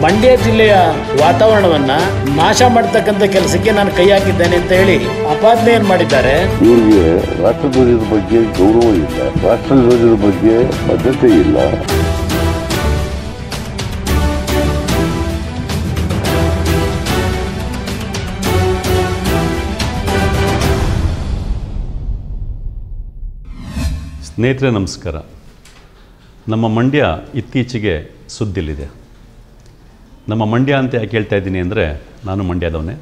ಮಂಡ್ಯ ಜಿಲ್ಲೆಯ ವಾತಾವರಣವನ್ನ ನಾಶ ಮಾಡತಕ್ಕಂಥ ಕೆಲಸಕ್ಕೆ ನಾನು ಕೈ ಹಾಕಿದ್ದೇನೆ ಅಂತ ಹೇಳಿ ಆಪಾದನೆಯನ್ನು ಮಾಡಿದ್ದಾರೆ. ಇವರಿಗೆ ರಾಷ್ಟ್ರಧ್ವಜದ ಬಗ್ಗೆ ಗೌರವ ಇಲ್ಲ, ರಾಷ್ಟ್ರಧ್ವಜದ ಬಗ್ಗೆ ಬದ್ಧತೆ ಇಲ್ಲ. ಸ್ನೇಹಿತರೆ ನಮಸ್ಕಾರ. ನಮ್ಮ ಮಂಡ್ಯ ಇತ್ತೀಚೆಗೆ ಸುದ್ದಿಲಿದೆ. ನಮ್ಮ ಮಂಡ್ಯ ಅಂತ ಯಾಕೆ ಹೇಳ್ತಾ ಇದ್ದೀನಿ ಅಂದರೆ, ನಾನು ಮಂಡ್ಯದವನೇ.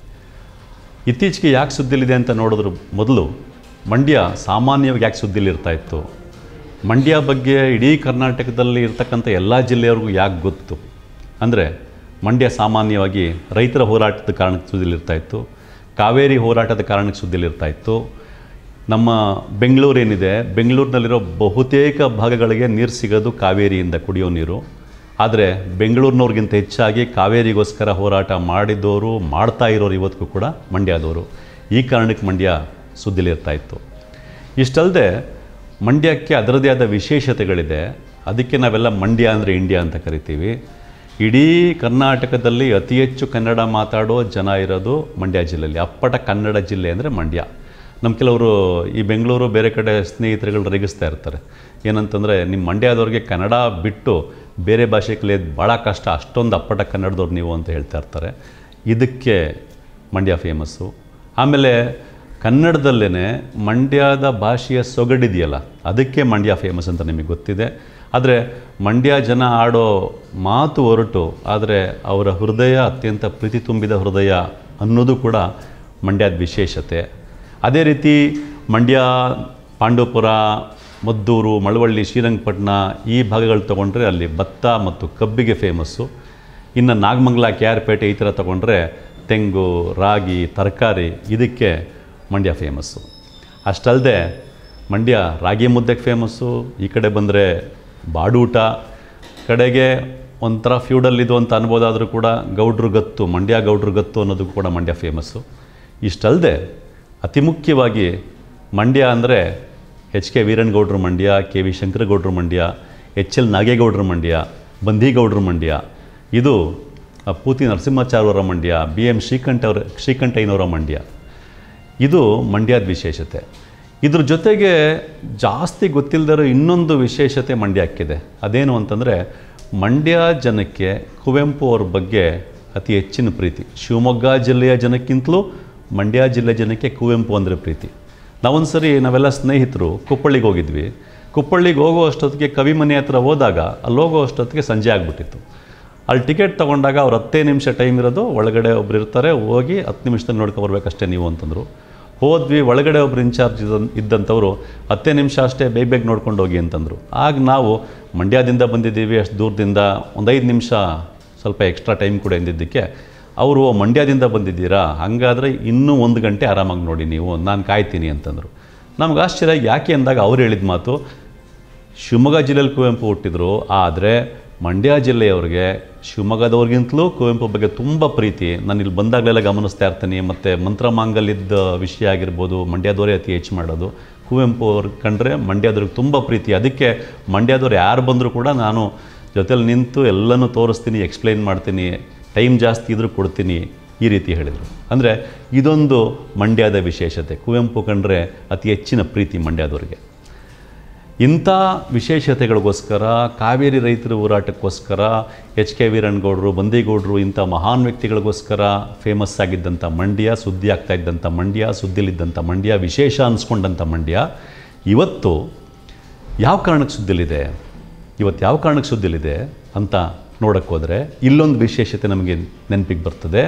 ಇತ್ತೀಚೆಗೆ ಯಾಕೆ ಸುದ್ದಿಲಿದೆ ಅಂತ ನೋಡಿದ್ರ ಮೊದಲು ಮಂಡ್ಯ ಸಾಮಾನ್ಯವಾಗಿ ಯಾಕೆ ಸುದ್ದಿಲಿರ್ತಾ ಇತ್ತು, ಮಂಡ್ಯ ಬಗ್ಗೆ ಇಡೀ ಕರ್ನಾಟಕದಲ್ಲಿ ಇರ್ತಕ್ಕಂಥ ಎಲ್ಲ ಜಿಲ್ಲೆಯವ್ರಿಗೂ ಯಾಕೆ ಗೊತ್ತು ಅಂದರೆ, ಮಂಡ್ಯ ಸಾಮಾನ್ಯವಾಗಿ ರೈತರ ಹೋರಾಟದ ಕಾರಣಕ್ಕೆ ಸುದ್ದಿಲಿರ್ತಾ ಇತ್ತು, ಕಾವೇರಿ ಹೋರಾಟದ ಕಾರಣಕ್ಕೆ ಸುದ್ದಿಲಿರ್ತಾ ಇತ್ತು. ನಮ್ಮ ಬೆಂಗಳೂರೇನಿದೆ, ಬೆಂಗಳೂರಿನಲ್ಲಿರೋ ಬಹುತೇಕ ಭಾಗಗಳಿಗೆ ನೀರು ಸಿಗೋದು ಕಾವೇರಿಯಿಂದ, ಕುಡಿಯೋ ನೀರು. ಆದರೆ ಬೆಂಗಳೂರಿನವ್ರಿಗಿಂತ ಹೆಚ್ಚಾಗಿ ಕಾವೇರಿಗೋಸ್ಕರ ಹೋರಾಟ ಮಾಡಿದವರು, ಮಾಡ್ತಾ ಇರೋರು ಇವತ್ತಿಗೂ ಕೂಡ ಮಂಡ್ಯದವರು. ಈ ಕಾರಣಕ್ಕೆ ಮಂಡ್ಯ ಸುದ್ದಿಲಿರ್ತಾಯಿತ್ತು. ಇಷ್ಟಲ್ಲದೆ ಮಂಡ್ಯಕ್ಕೆ ಅದರದೇ ಆದ ವಿಶೇಷತೆಗಳಿದೆ. ಅದಕ್ಕೆ ನಾವೆಲ್ಲ ಮಂಡ್ಯ ಅಂದರೆ ಇಂಡಿಯಾ ಅಂತ ಕರಿತೀವಿ. ಇಡೀ ಕರ್ನಾಟಕದಲ್ಲಿ ಅತಿ ಹೆಚ್ಚು ಕನ್ನಡ ಮಾತಾಡೋ ಜನ ಇರೋದು ಮಂಡ್ಯ ಜಿಲ್ಲೆಯಲ್ಲಿ. ಅಪ್ಪಟ ಕನ್ನಡ ಜಿಲ್ಲೆ ಅಂದರೆ ಮಂಡ್ಯ. ನಮ್ಮ ಕೆಲವರು ಈ ಬೆಂಗಳೂರು ಬೇರೆ ಕಡೆ ಸ್ನೇಹಿತರುಗಳು ರೇಗಿಸ್ತಾ ಇರ್ತಾರೆ. ಏನಂತಂದರೆ, ನಿಮ್ಮ ಮಂಡ್ಯದವ್ರಿಗೆ ಕನ್ನಡ ಬಿಟ್ಟು ಬೇರೆ ಭಾಷೆ ಕಲಿಯೋದು ಭಾಳ ಕಷ್ಟ, ಅಷ್ಟೊಂದು ಅಪ್ಪಟ ಕನ್ನಡದವ್ರು ನೀವು ಅಂತ ಹೇಳ್ತಾ ಇರ್ತಾರೆ. ಇದಕ್ಕೆ ಮಂಡ್ಯ ಫೇಮಸ್ಸು. ಆಮೇಲೆ ಕನ್ನಡದಲ್ಲೇ ಮಂಡ್ಯದ ಭಾಷೆಯ ಸೊಗಡಿದೆಯಲ್ಲ, ಅದಕ್ಕೆ ಮಂಡ್ಯ ಫೇಮಸ್ ಅಂತ ನಿಮಗೆ ಗೊತ್ತಿದೆ. ಆದರೆ ಮಂಡ್ಯ ಜನ ಆಡೋ ಮಾತು ಹೊರಟು, ಆದರೆ ಅವರ ಹೃದಯ ಅತ್ಯಂತ ಪ್ರೀತಿ ತುಂಬಿದ ಹೃದಯ ಅನ್ನೋದು ಕೂಡ ಮಂಡ್ಯದ ವಿಶೇಷತೆ. ಅದೇ ರೀತಿ ಮಂಡ್ಯ, ಪಾಂಡವಪುರ, ಮದ್ದೂರು, ಮಳವಳ್ಳಿ, ಶ್ರೀರಂಗಪಟ್ಟಣ ಈ ಭಾಗಗಳು ತೊಗೊಂಡ್ರೆ ಅಲ್ಲಿ ಭತ್ತ ಮತ್ತು ಕಬ್ಬಿಗೆ ಫೇಮಸ್ಸು. ಇನ್ನು ನಾಗಮಂಗಲ, ಕೆ.ಆರ್.ಪೇಟೆ ಈ ಥರ ತೊಗೊಂಡ್ರೆ ತೆಂಗು, ರಾಗಿ, ತರಕಾರಿ, ಇದಕ್ಕೆ ಮಂಡ್ಯ ಫೇಮಸ್ಸು. ಅಷ್ಟಲ್ಲದೆ ಮಂಡ್ಯ ರಾಗಿ ಮುದ್ದೆಗೆ ಫೇಮಸ್ಸು. ಈ ಕಡೆ ಬಂದರೆ ಬಾಡೂಟ, ಕಡೆಗೆ ಒಂಥರ ಫ್ಯೂಡಲ್ಲಿದು ಅಂತ ಅನ್ಬೋದಾದರೂ ಕೂಡ ಗೌಡ್ರು ಗತ್ತು, ಮಂಡ್ಯ ಗೌಡ್ರು ಗತ್ತು ಅನ್ನೋದು ಕೂಡ ಮಂಡ್ಯ ಫೇಮಸ್ಸು. ಇಷ್ಟಲ್ಲದೆ ಅತಿ ಮುಖ್ಯವಾಗಿ ಮಂಡ್ಯ ಅಂದರೆ ಎಚ್.ಕೆ. ವೀರಣ್ಣಗೌಡರು ಮಂಡ್ಯ, ಕೆ.ವಿ. ಶಂಕರಗೌಡರು ಮಂಡ್ಯ, ಎಚ್.ಎಲ್. ನಾಗೇಗೌಡರು ಮಂಡ್ಯ, ಬಂದಿಗೌಡರು ಮಂಡ್ಯ, ಇದು ಪೂತಿ ನರಸಿಂಹಾಚಾರ್ಯವರ ಮಂಡ್ಯ, ಬಿ.ಎಂ. ಶ್ರೀಕಂಠಯ್ಯನವರ ಮಂಡ್ಯ. ಇದು ಮಂಡ್ಯದ ವಿಶೇಷತೆ. ಇದ್ರ ಜೊತೆಗೆ ಜಾಸ್ತಿ ಗೊತ್ತಿಲ್ಲದಿರೋ ಇನ್ನೊಂದು ವಿಶೇಷತೆ ಮಂಡ್ಯಕ್ಕಿದೆ. ಅದೇನು ಅಂತಂದರೆ, ಮಂಡ್ಯ ಜನಕ್ಕೆ ಕುವೆಂಪು ಅವ್ರ ಬಗ್ಗೆ ಅತಿ ಹೆಚ್ಚಿನ ಪ್ರೀತಿ. ಶಿವಮೊಗ್ಗ ಜಿಲ್ಲೆಯ ಜನಕ್ಕಿಂತಲೂ ಮಂಡ್ಯ ಜಿಲ್ಲೆ ಜನಕ್ಕೆ ಕುವೆಂಪು ಅಂದರೆ ಪ್ರೀತಿ. ನಾವೆಲ್ಲ ಸ್ನೇಹಿತರು ಕುಪ್ಪಳ್ಳಿಗೆ ಹೋಗಿದ್ವಿ. ಕುಪ್ಪಳ್ಳಿಗೆ ಹೋಗೋ ಅಷ್ಟೊತ್ತಿಗೆ ಕವಿಮನೆ ಹತ್ರ ಹೋದಾಗ ಅಲ್ಲಿ ಹೋಗೋ ಅಷ್ಟೊತ್ತಿಗೆ ಸಂಜೆ ಆಗಿಬಿಟ್ಟಿತ್ತು. ಅಲ್ಲಿ ಟಿಕೆಟ್ ತೊಗೊಂಡಾಗ ಅವ್ರು 10 ನಿಮಿಷ ಟೈಮ್ ಇರೋದು, ಒಳಗಡೆ ಒಬ್ರು ಇರ್ತಾರೆ, ಹೋಗಿ 10 ನಿಮಿಷದಲ್ಲಿ ನೋಡ್ಕೊಬರ್ಬೇಕಷ್ಟೇ ನೀವು ಅಂತಂದರು. ಹೋದ್ವಿ. ಒಳಗಡೆ ಒಬ್ರು ಇನ್ಚಾರ್ಜ್ ಇದ್ದಂಥವ್ರು 10 ನಿಮಿಷ ಅಷ್ಟೇ, ಬೇಗ ನೋಡ್ಕೊಂಡು ಹೋಗಿ ಅಂತಂದರು. ಆಗ ನಾವು ಮಂಡ್ಯದಿಂದ ಬಂದಿದ್ದೀವಿ, ಅಷ್ಟು ದೂರದಿಂದ, ಒಂದು 5 ನಿಮಿಷ ಸ್ವಲ್ಪ ಎಕ್ಸ್ಟ್ರಾ ಟೈಮ್ ಕೂಡ ಎಂದಿದ್ದಕ್ಕೆ ಅವರು, ಮಂಡ್ಯದಿಂದ ಬಂದಿದ್ದೀರಾ, ಹಾಗಾದರೆ ಇನ್ನೂ 1 ಗಂಟೆ ಆರಾಮಾಗಿ ನೋಡಿ ನೀವು, ನಾನು ಕಾಯ್ತೀನಿ ಅಂತಂದರು. ನಮ್ಗೆ ಆಶ್ಚರ್ಯ ಯಾಕೆ ಅಂದಾಗ ಅವ್ರು ಹೇಳಿದ ಮಾತು, ಶಿವಮೊಗ್ಗ ಜಿಲ್ಲೆಯಲ್ಲಿ ಕುವೆಂಪು ಹುಟ್ಟಿದ್ರು, ಆದರೆ ಮಂಡ್ಯ ಜಿಲ್ಲೆಯವ್ರಿಗೆ ಶಿವಮೊಗ್ಗದವ್ರಿಗಿಂತಲೂ ಕುವೆಂಪು ಬಗ್ಗೆ ತುಂಬ ಪ್ರೀತಿ. ನಾನು ಇಲ್ಲಿ ಬಂದಾಗಲೆಲ್ಲ ಗಮನಿಸ್ತಾ ಇರ್ತೀನಿ. ಮತ್ತು ಮಂತ್ರಮಾಂಗಲ್ಯದ ವಿಷಯ ಆಗಿರ್ಬೋದು, ಮಂಡ್ಯದವರೇ ಅತಿ ಹೆಚ್ಚು ಮಾಡೋದು. ಕುವೆಂಪು ಅವ್ರು ಕಂಡ್ರೆ ಮಂಡ್ಯದವ್ರಿಗೆ ತುಂಬ ಪ್ರೀತಿ. ಅದಕ್ಕೆ ಮಂಡ್ಯದವ್ರು ಯಾರು ಬಂದರೂ ಕೂಡ ನಾನು ಜೊತೆಲಿ ನಿಂತು ಎಲ್ಲನೂ ತೋರಿಸ್ತೀನಿ, ಎಕ್ಸ್ಪ್ಲೈನ್ ಮಾಡ್ತೀನಿ, ಟೈಮ್ ಜಾಸ್ತಿ ಇದ್ರೂ ಕೊಡ್ತೀನಿ, ಈ ರೀತಿ ಹೇಳಿದರು. ಅಂದರೆ ಇದೊಂದು ಮಂಡ್ಯದ ವಿಶೇಷತೆ. ಕುವೆಂಪು ಕಂಡ್ರೆ ಅತಿ ಹೆಚ್ಚಿನ ಪ್ರೀತಿ ಮಂಡ್ಯದವ್ರಿಗೆ. ಇಂಥ ವಿಶೇಷತೆಗಳಿಗೋಸ್ಕರ, ಕಾವೇರಿ ರೈತರ ಹೋರಾಟಕ್ಕೋಸ್ಕರ, ಎಚ್.ಕೆ. ವೀರಣ್ಣಗೌಡರು, ಬಂದಿಗೌಡರು, ಇಂಥ ಮಹಾನ್ ವ್ಯಕ್ತಿಗಳಿಗೋಸ್ಕರ ಫೇಮಸ್ ಆಗಿದ್ದಂಥ ಮಂಡ್ಯ, ಸುದ್ದಿ ಆಗ್ತಾ ಇದ್ದಂಥ ಮಂಡ್ಯ, ಸುದ್ದಿಲಿದ್ದಂಥ ಮಂಡ್ಯ, ವಿಶೇಷ ಅನಿಸ್ಕೊಂಡಂಥ ಮಂಡ್ಯ ಇವತ್ತು ಯಾವ ಕಾರಣಕ್ಕೆ ಸುದ್ದಿಲಿದೆ ಅಂತ ನೋಡೋಕ್ಕೆ ಹೋದರೆ ಇಲ್ಲೊಂದು ವಿಶೇಷತೆ ನಮಗೆ ನೆನಪಿಗೆ ಬರ್ತದೆ.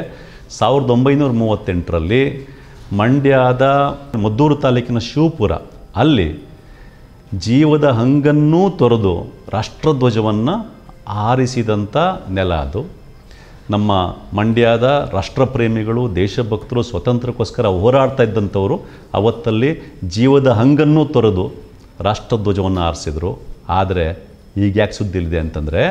1938ರಲ್ಲಿ ಮಂಡ್ಯದ ಮದ್ದೂರು ತಾಲೂಕಿನ ಶಿವಪುರ, ಅಲ್ಲಿ ಜೀವದ ಹಂಗನ್ನೂ ತೊರೆದು ರಾಷ್ಟ್ರಧ್ವಜವನ್ನು ಆರಿಸಿದಂಥ ನೆಲ ಅದು. ನಮ್ಮ ಮಂಡ್ಯದ ರಾಷ್ಟ್ರಪ್ರೇಮಿಗಳು, ದೇಶಭಕ್ತರು, ಸ್ವತಂತ್ರಕ್ಕೋಸ್ಕರ ಹೋರಾಡ್ತಾ ಇದ್ದಂಥವರು ಅವತ್ತಲ್ಲಿ ಜೀವದ ಹಂಗನ್ನೂ ತೊರೆದು ರಾಷ್ಟ್ರಧ್ವಜವನ್ನು ಆರಿಸಿದರು. ಆದರೆ ಈಗ ಯಾಕೆ ಸುದ್ದಿಲಿದೆ ಅಂತಂದರೆ,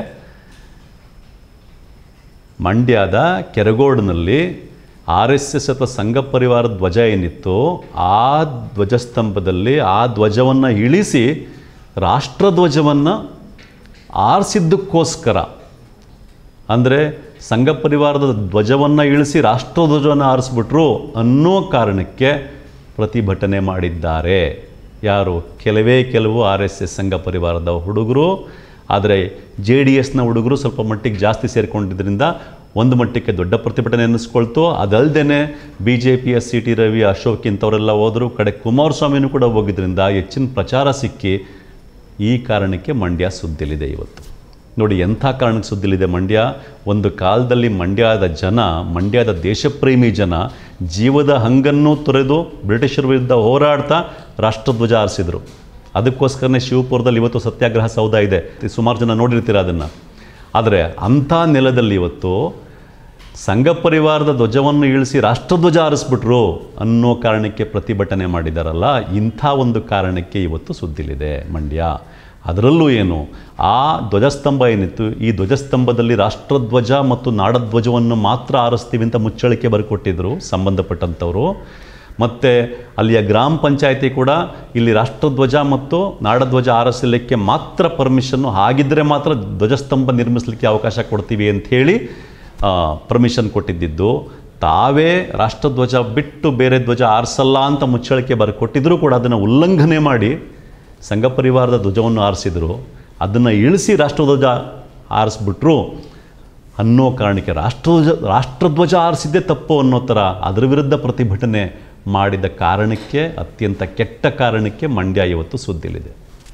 ಮಂಡ್ಯದ ಕೆರಗೋಡಿನಲ್ಲಿ RSS ಅಥವಾ ಸಂಘ ಪರಿವಾರ ಧ್ವಜ ಏನಿತ್ತು, ಆ ಧ್ವಜಸ್ತಂಭದಲ್ಲಿ ಆ ಧ್ವಜವನ್ನು ಇಳಿಸಿ ರಾಷ್ಟ್ರಧ್ವಜವನ್ನು ಆರಿಸಿದ್ದಕ್ಕೋಸ್ಕರ ಅಂದರೆ ಸಂಘ ಪರಿವಾರದ ಧ್ವಜವನ್ನು ಇಳಿಸಿ ರಾಷ್ಟ್ರಧ್ವಜವನ್ನು ಹಾರಿಸ್ಬಿಟ್ರು ಅನ್ನೋ ಕಾರಣಕ್ಕೆ ಪ್ರತಿಭಟನೆ ಮಾಡಿದ್ದಾರೆ. ಯಾರು? ಕೆಲವು RSS ಸಂಘ ಪರಿವಾರದ ಹುಡುಗರು. ಆದರೆ JDSನ ಹುಡುಗರು ಸ್ವಲ್ಪ ಮಟ್ಟಿಗೆ ಜಾಸ್ತಿ ಸೇರಿಕೊಂಡಿದ್ದರಿಂದ ಒಂದು ಮಟ್ಟಕ್ಕೆ ದೊಡ್ಡ ಪ್ರತಿಭಟನೆ ಅನ್ನಿಸ್ಕೊಳ್ತು. ಅದಲ್ಲದೆ BJPಯ CT ರವಿ, ಅಶೋಕ್ ಇಂಥವರೆಲ್ಲ ಹೋದರು. ಕಡೆ ಕುಮಾರಸ್ವಾಮಿನೂ ಕೂಡ ಹೋಗಿದ್ದರಿಂದ ಹೆಚ್ಚಿನ ಪ್ರಚಾರ ಸಿಕ್ಕಿ ಈ ಕಾರಣಕ್ಕೆ ಮಂಡ್ಯ ಸುದ್ದಿಲಿದೆ ಇವತ್ತು. ನೋಡಿ ಎಂಥ ಕಾರಣಕ್ಕೆ ಸುದ್ದಿಲಿದೆ ಮಂಡ್ಯ. ಒಂದು ಕಾಲದಲ್ಲಿ ಮಂಡ್ಯದ ದೇಶಪ್ರೇಮಿ ಜನ ಜೀವದ ಹಂಗನ್ನು ತೊರೆದು ಬ್ರಿಟಿಷರ ವಿರುದ್ಧ ಹೋರಾಡ್ತಾ ರಾಷ್ಟ್ರಧ್ವಜ ಹಾರಿಸಿದರು. ಅದಕ್ಕೋಸ್ಕರನೇ ಶಿವಪುರದಲ್ಲಿ ಇವತ್ತು ಸತ್ಯಾಗ್ರಹ ಸೌಧ ಇದೆ. ಸುಮಾರು ಜನ ನೋಡಿರ್ತೀರ ಅದನ್ನು. ಆದರೆ ಅಂಥ ನೆಲದಲ್ಲಿ ಇವತ್ತು ಸಂಘ ಪರಿವಾರದ ಧ್ವಜವನ್ನು ಇಳಿಸಿ ರಾಷ್ಟ್ರಧ್ವಜ ಹಾರಿಸ್ಬಿಟ್ರು ಅನ್ನೋ ಕಾರಣಕ್ಕೆ ಪ್ರತಿಭಟನೆ ಮಾಡಿದಾರಲ್ಲ, ಇಂಥ ಒಂದು ಕಾರಣಕ್ಕೆ ಇವತ್ತು ಸುದ್ದಿಲಿದೆ ಮಂಡ್ಯ. ಅದರಲ್ಲೂ ಏನು, ಆ ಧ್ವಜಸ್ತಂಭ ಏನಿತ್ತು, ಈ ಧ್ವಜಸ್ತಂಭದಲ್ಲಿ ರಾಷ್ಟ್ರಧ್ವಜ ಮತ್ತು ನಾಡಧ್ವಜವನ್ನು ಮಾತ್ರ ಹಾರಿಸ್ತೀವಿ ಅಂತ ಮುಚ್ಚಳಿಕೆ ಬರ್ಕೊಟ್ಟಿದ್ರು ಸಂಬಂಧಪಟ್ಟಂಥವರು. ಮತ್ತು ಅಲ್ಲಿಯ ಗ್ರಾಮ ಪಂಚಾಯಿತಿ ಕೂಡ ಇಲ್ಲಿ ರಾಷ್ಟ್ರಧ್ವಜ ಮತ್ತು ನಾಡಧ್ವಜ ಹಾರಿಸಲಿಕ್ಕೆ ಮಾತ್ರ ಪರ್ಮಿಷನ್ನು, ಹಾಗಿದ್ದರೆ ಮಾತ್ರ ಧ್ವಜಸ್ತಂಭ ನಿರ್ಮಿಸಲಿಕ್ಕೆ ಅವಕಾಶ ಕೊಡ್ತೀವಿ ಅಂಥೇಳಿ ಪರ್ಮಿಷನ್ ಕೊಟ್ಟಿದ್ದು. ತಾವೇ ರಾಷ್ಟ್ರಧ್ವಜ ಬಿಟ್ಟು ಬೇರೆ ಧ್ವಜ ಹಾರಿಸಲ್ಲ ಅಂತ ಮುಚ್ಚಳಿಕೆ ಬರ್ಕೊಟ್ಟಿದ್ರು ಕೂಡ ಅದನ್ನು ಉಲ್ಲಂಘನೆ ಮಾಡಿ ಸಂಘ ಪರಿವಾರದ ಧ್ವಜವನ್ನು ಹಾರಿಸಿದ್ರು. ಅದನ್ನು ಇಳಿಸಿ ರಾಷ್ಟ್ರಧ್ವಜ ಹಾರಿಸ್ಬಿಟ್ರು ಅನ್ನೋ ಕಾರಣಕ್ಕೆ ರಾಷ್ಟ್ರಧ್ವಜ ಹಾರಿಸಿದ್ದೇ ತಪ್ಪು ಅನ್ನೋ ಥರ ಅದರ ವಿರುದ್ಧ ಪ್ರತಿಭಟನೆ ಮಾಡಿದ ಕಾರಣಕ್ಕೆ, ಅತ್ಯಂತ ಕೆಟ್ಟ ಕಾರಣಕ್ಕೆ ಮಂಡ್ಯ ಇವತ್ತು ಸುದ್ದಿಲಿದೆ.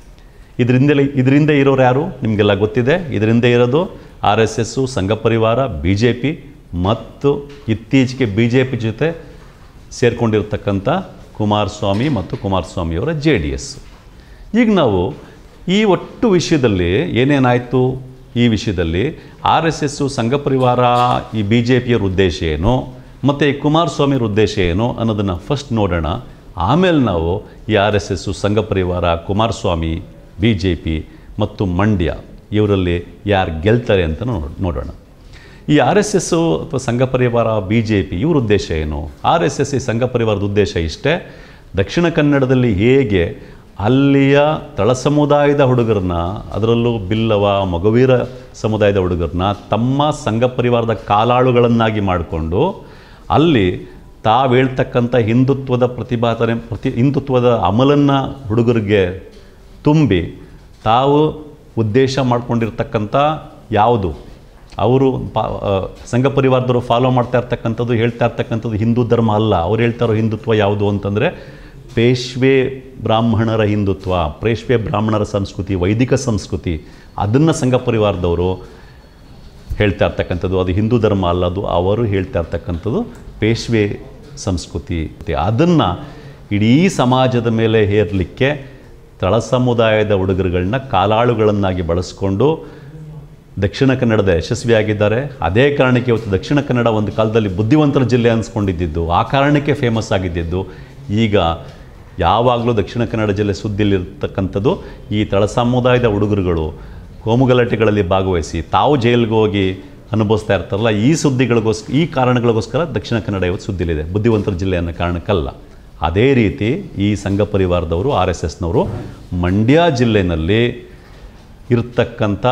ಇದರಿಂದ ಇರೋರು ಯಾರು ನಿಮಗೆಲ್ಲ ಗೊತ್ತಿದೆ. ಇದರಿಂದ ಇರೋದು RSS, ಸಂಘ ಪರಿವಾರ, BJP ಮತ್ತು ಇತ್ತೀಚೆಗೆ BJP ಜೊತೆ ಸೇರಿಕೊಂಡಿರ್ತಕ್ಕಂಥ ಕುಮಾರಸ್ವಾಮಿ ಮತ್ತು ಕುಮಾರಸ್ವಾಮಿಯವರ JDS. ಈಗ ನಾವು ಈ ಒಟ್ಟು ವಿಷಯದಲ್ಲಿ ಏನೇನಾಯಿತು, ಈ ವಿಷಯದಲ್ಲಿ RSS, ಸಂಘ ಪರಿವಾರ, ಈ BJPಯವರ ಉದ್ದೇಶ ಏನು ಮತ್ತು ಈ ಕುಮಾರಸ್ವಾಮಿಯವ್ರ ಉದ್ದೇಶ ಏನು ಅನ್ನೋದನ್ನು ಫಸ್ಟ್ ನೋಡೋಣ. ಆಮೇಲೆ ನಾವು ಈ RSS, ಸಂಘ ಪರಿವಾರ, ಕುಮಾರಸ್ವಾಮಿ, BJP ಮತ್ತು ಮಂಡ್ಯ ಇವರಲ್ಲಿ ಯಾರು ಗೆಲ್ತಾರೆ ಅಂತ ನೋಡೋಣ. ಈ RSS ಅಥವಾ ಸಂಘ ಪರಿವಾರ, BJP ಇವ್ರ ಉದ್ದೇಶ ಏನು? RSS ಈ ಸಂಘ ಪರಿವಾರದ ಉದ್ದೇಶ ಇಷ್ಟೇ, ದಕ್ಷಿಣ ಕನ್ನಡದಲ್ಲಿ ಹೇಗೆ ಅಲ್ಲಿಯ ತಳ ಸಮುದಾಯದ ಹುಡುಗರನ್ನ, ಅದರಲ್ಲೂ ಬಿಲ್ಲವ, ಮೊಗವೀರ ಸಮುದಾಯದ ಹುಡುಗರನ್ನ ತಮ್ಮ ಸಂಘ ಪರಿವಾರದ ಕಾಲಾಳುಗಳನ್ನಾಗಿ ಮಾಡಿಕೊಂಡು ಅಲ್ಲಿ ತಾವು ಹೇಳ್ತಕ್ಕಂಥ ಹಿಂದುತ್ವದ ಹಿಂದುತ್ವದ ಅಮಲನ್ನು ಹುಡುಗರಿಗೆ ತುಂಬಿ ತಾವು ಉದ್ದೇಶ ಮಾಡ್ಕೊಂಡಿರ್ತಕ್ಕಂಥ ಯಾವುದು ಅವರು ಸಂಘ ಪರಿವಾರದವರು ಫಾಲೋ ಮಾಡ್ತಾ ಇರ್ತಕ್ಕಂಥದ್ದು, ಹೇಳ್ತಾ ಇರ್ತಕ್ಕಂಥದ್ದು ಹಿಂದೂ ಧರ್ಮ ಅಲ್ಲ. ಅವ್ರು ಹೇಳ್ತಾ ಇರೋ ಹಿಂದುತ್ವ ಯಾವುದು ಅಂತಂದರೆ ಪೇಶ್ವೆ ಬ್ರಾಹ್ಮಣರ ಹಿಂದುತ್ವ, ಪೇಶ್ವೆ ಬ್ರಾಹ್ಮಣರ ಸಂಸ್ಕೃತಿ, ವೈದಿಕ ಸಂಸ್ಕೃತಿ. ಅದನ್ನು ಸಂಘ ಪರಿವಾರದವರು ಹೇಳ್ತಾ ಇರ್ತಕ್ಕಂಥದ್ದು. ಅದು ಹಿಂದೂ ಧರ್ಮ ಅಲ್ಲ, ಅದು ಅವರು ಹೇಳ್ತಾ ಇರ್ತಕ್ಕಂಥದ್ದು ಪೇಶ್ವೆ ಸಂಸ್ಕೃತಿ. ಅದನ್ನು ಇಡೀ ಸಮಾಜದ ಮೇಲೆ ಹೇರಲಿಕ್ಕೆ ತಳ ಸಮುದಾಯದ ಹುಡುಗರುಗಳನ್ನ ಕಾಲಾಳುಗಳನ್ನಾಗಿ ಬಳಸ್ಕೊಂಡು ದಕ್ಷಿಣ ಕನ್ನಡದ ಯಶಸ್ವಿಯಾಗಿದ್ದಾರೆ. ಅದೇ ಕಾರಣಕ್ಕೆ ಇವತ್ತು ದಕ್ಷಿಣ ಕನ್ನಡ ಒಂದು ಕಾಲದಲ್ಲಿ ಬುದ್ಧಿವಂತರ ಜಿಲ್ಲೆ ಅನಿಸ್ಕೊಂಡಿದ್ದು, ಆ ಕಾರಣಕ್ಕೆ ಫೇಮಸ್ ಆಗಿದ್ದು. ಈಗ ಯಾವಾಗಲೂ ದಕ್ಷಿಣ ಕನ್ನಡ ಜಿಲ್ಲೆ ಸುದ್ದಿಲಿರ್ತಕ್ಕಂಥದ್ದು ಈ ತಳ ಸಮುದಾಯದ ಹುಡುಗರುಗಳು ಕೋಮುಗಲಾಟೆಗಳಲ್ಲಿ ಭಾಗವಹಿಸಿ ತಾವು ಜೈಲಿಗೆ ಹೋಗಿ ಅನುಭವಿಸ್ತಾ ಇರ್ತಾರಲ್ಲ, ಈ ಕಾರಣಗಳಿಗೋಸ್ಕರ ದಕ್ಷಿಣ ಕನ್ನಡ ಇವತ್ತು ಸುದ್ದಿಲಿದೆ, ಬುದ್ಧಿವಂತರ ಜಿಲ್ಲೆ ಅನ್ನೋ ಕಾರಣಕ್ಕಲ್ಲ. ಅದೇ ರೀತಿ ಈ ಸಂಘ ಪರಿವಾರದವರು, RSSನವರು ಮಂಡ್ಯ ಜಿಲ್ಲೆಯಲ್ಲಿ ಇರ್ತಕ್ಕಂಥ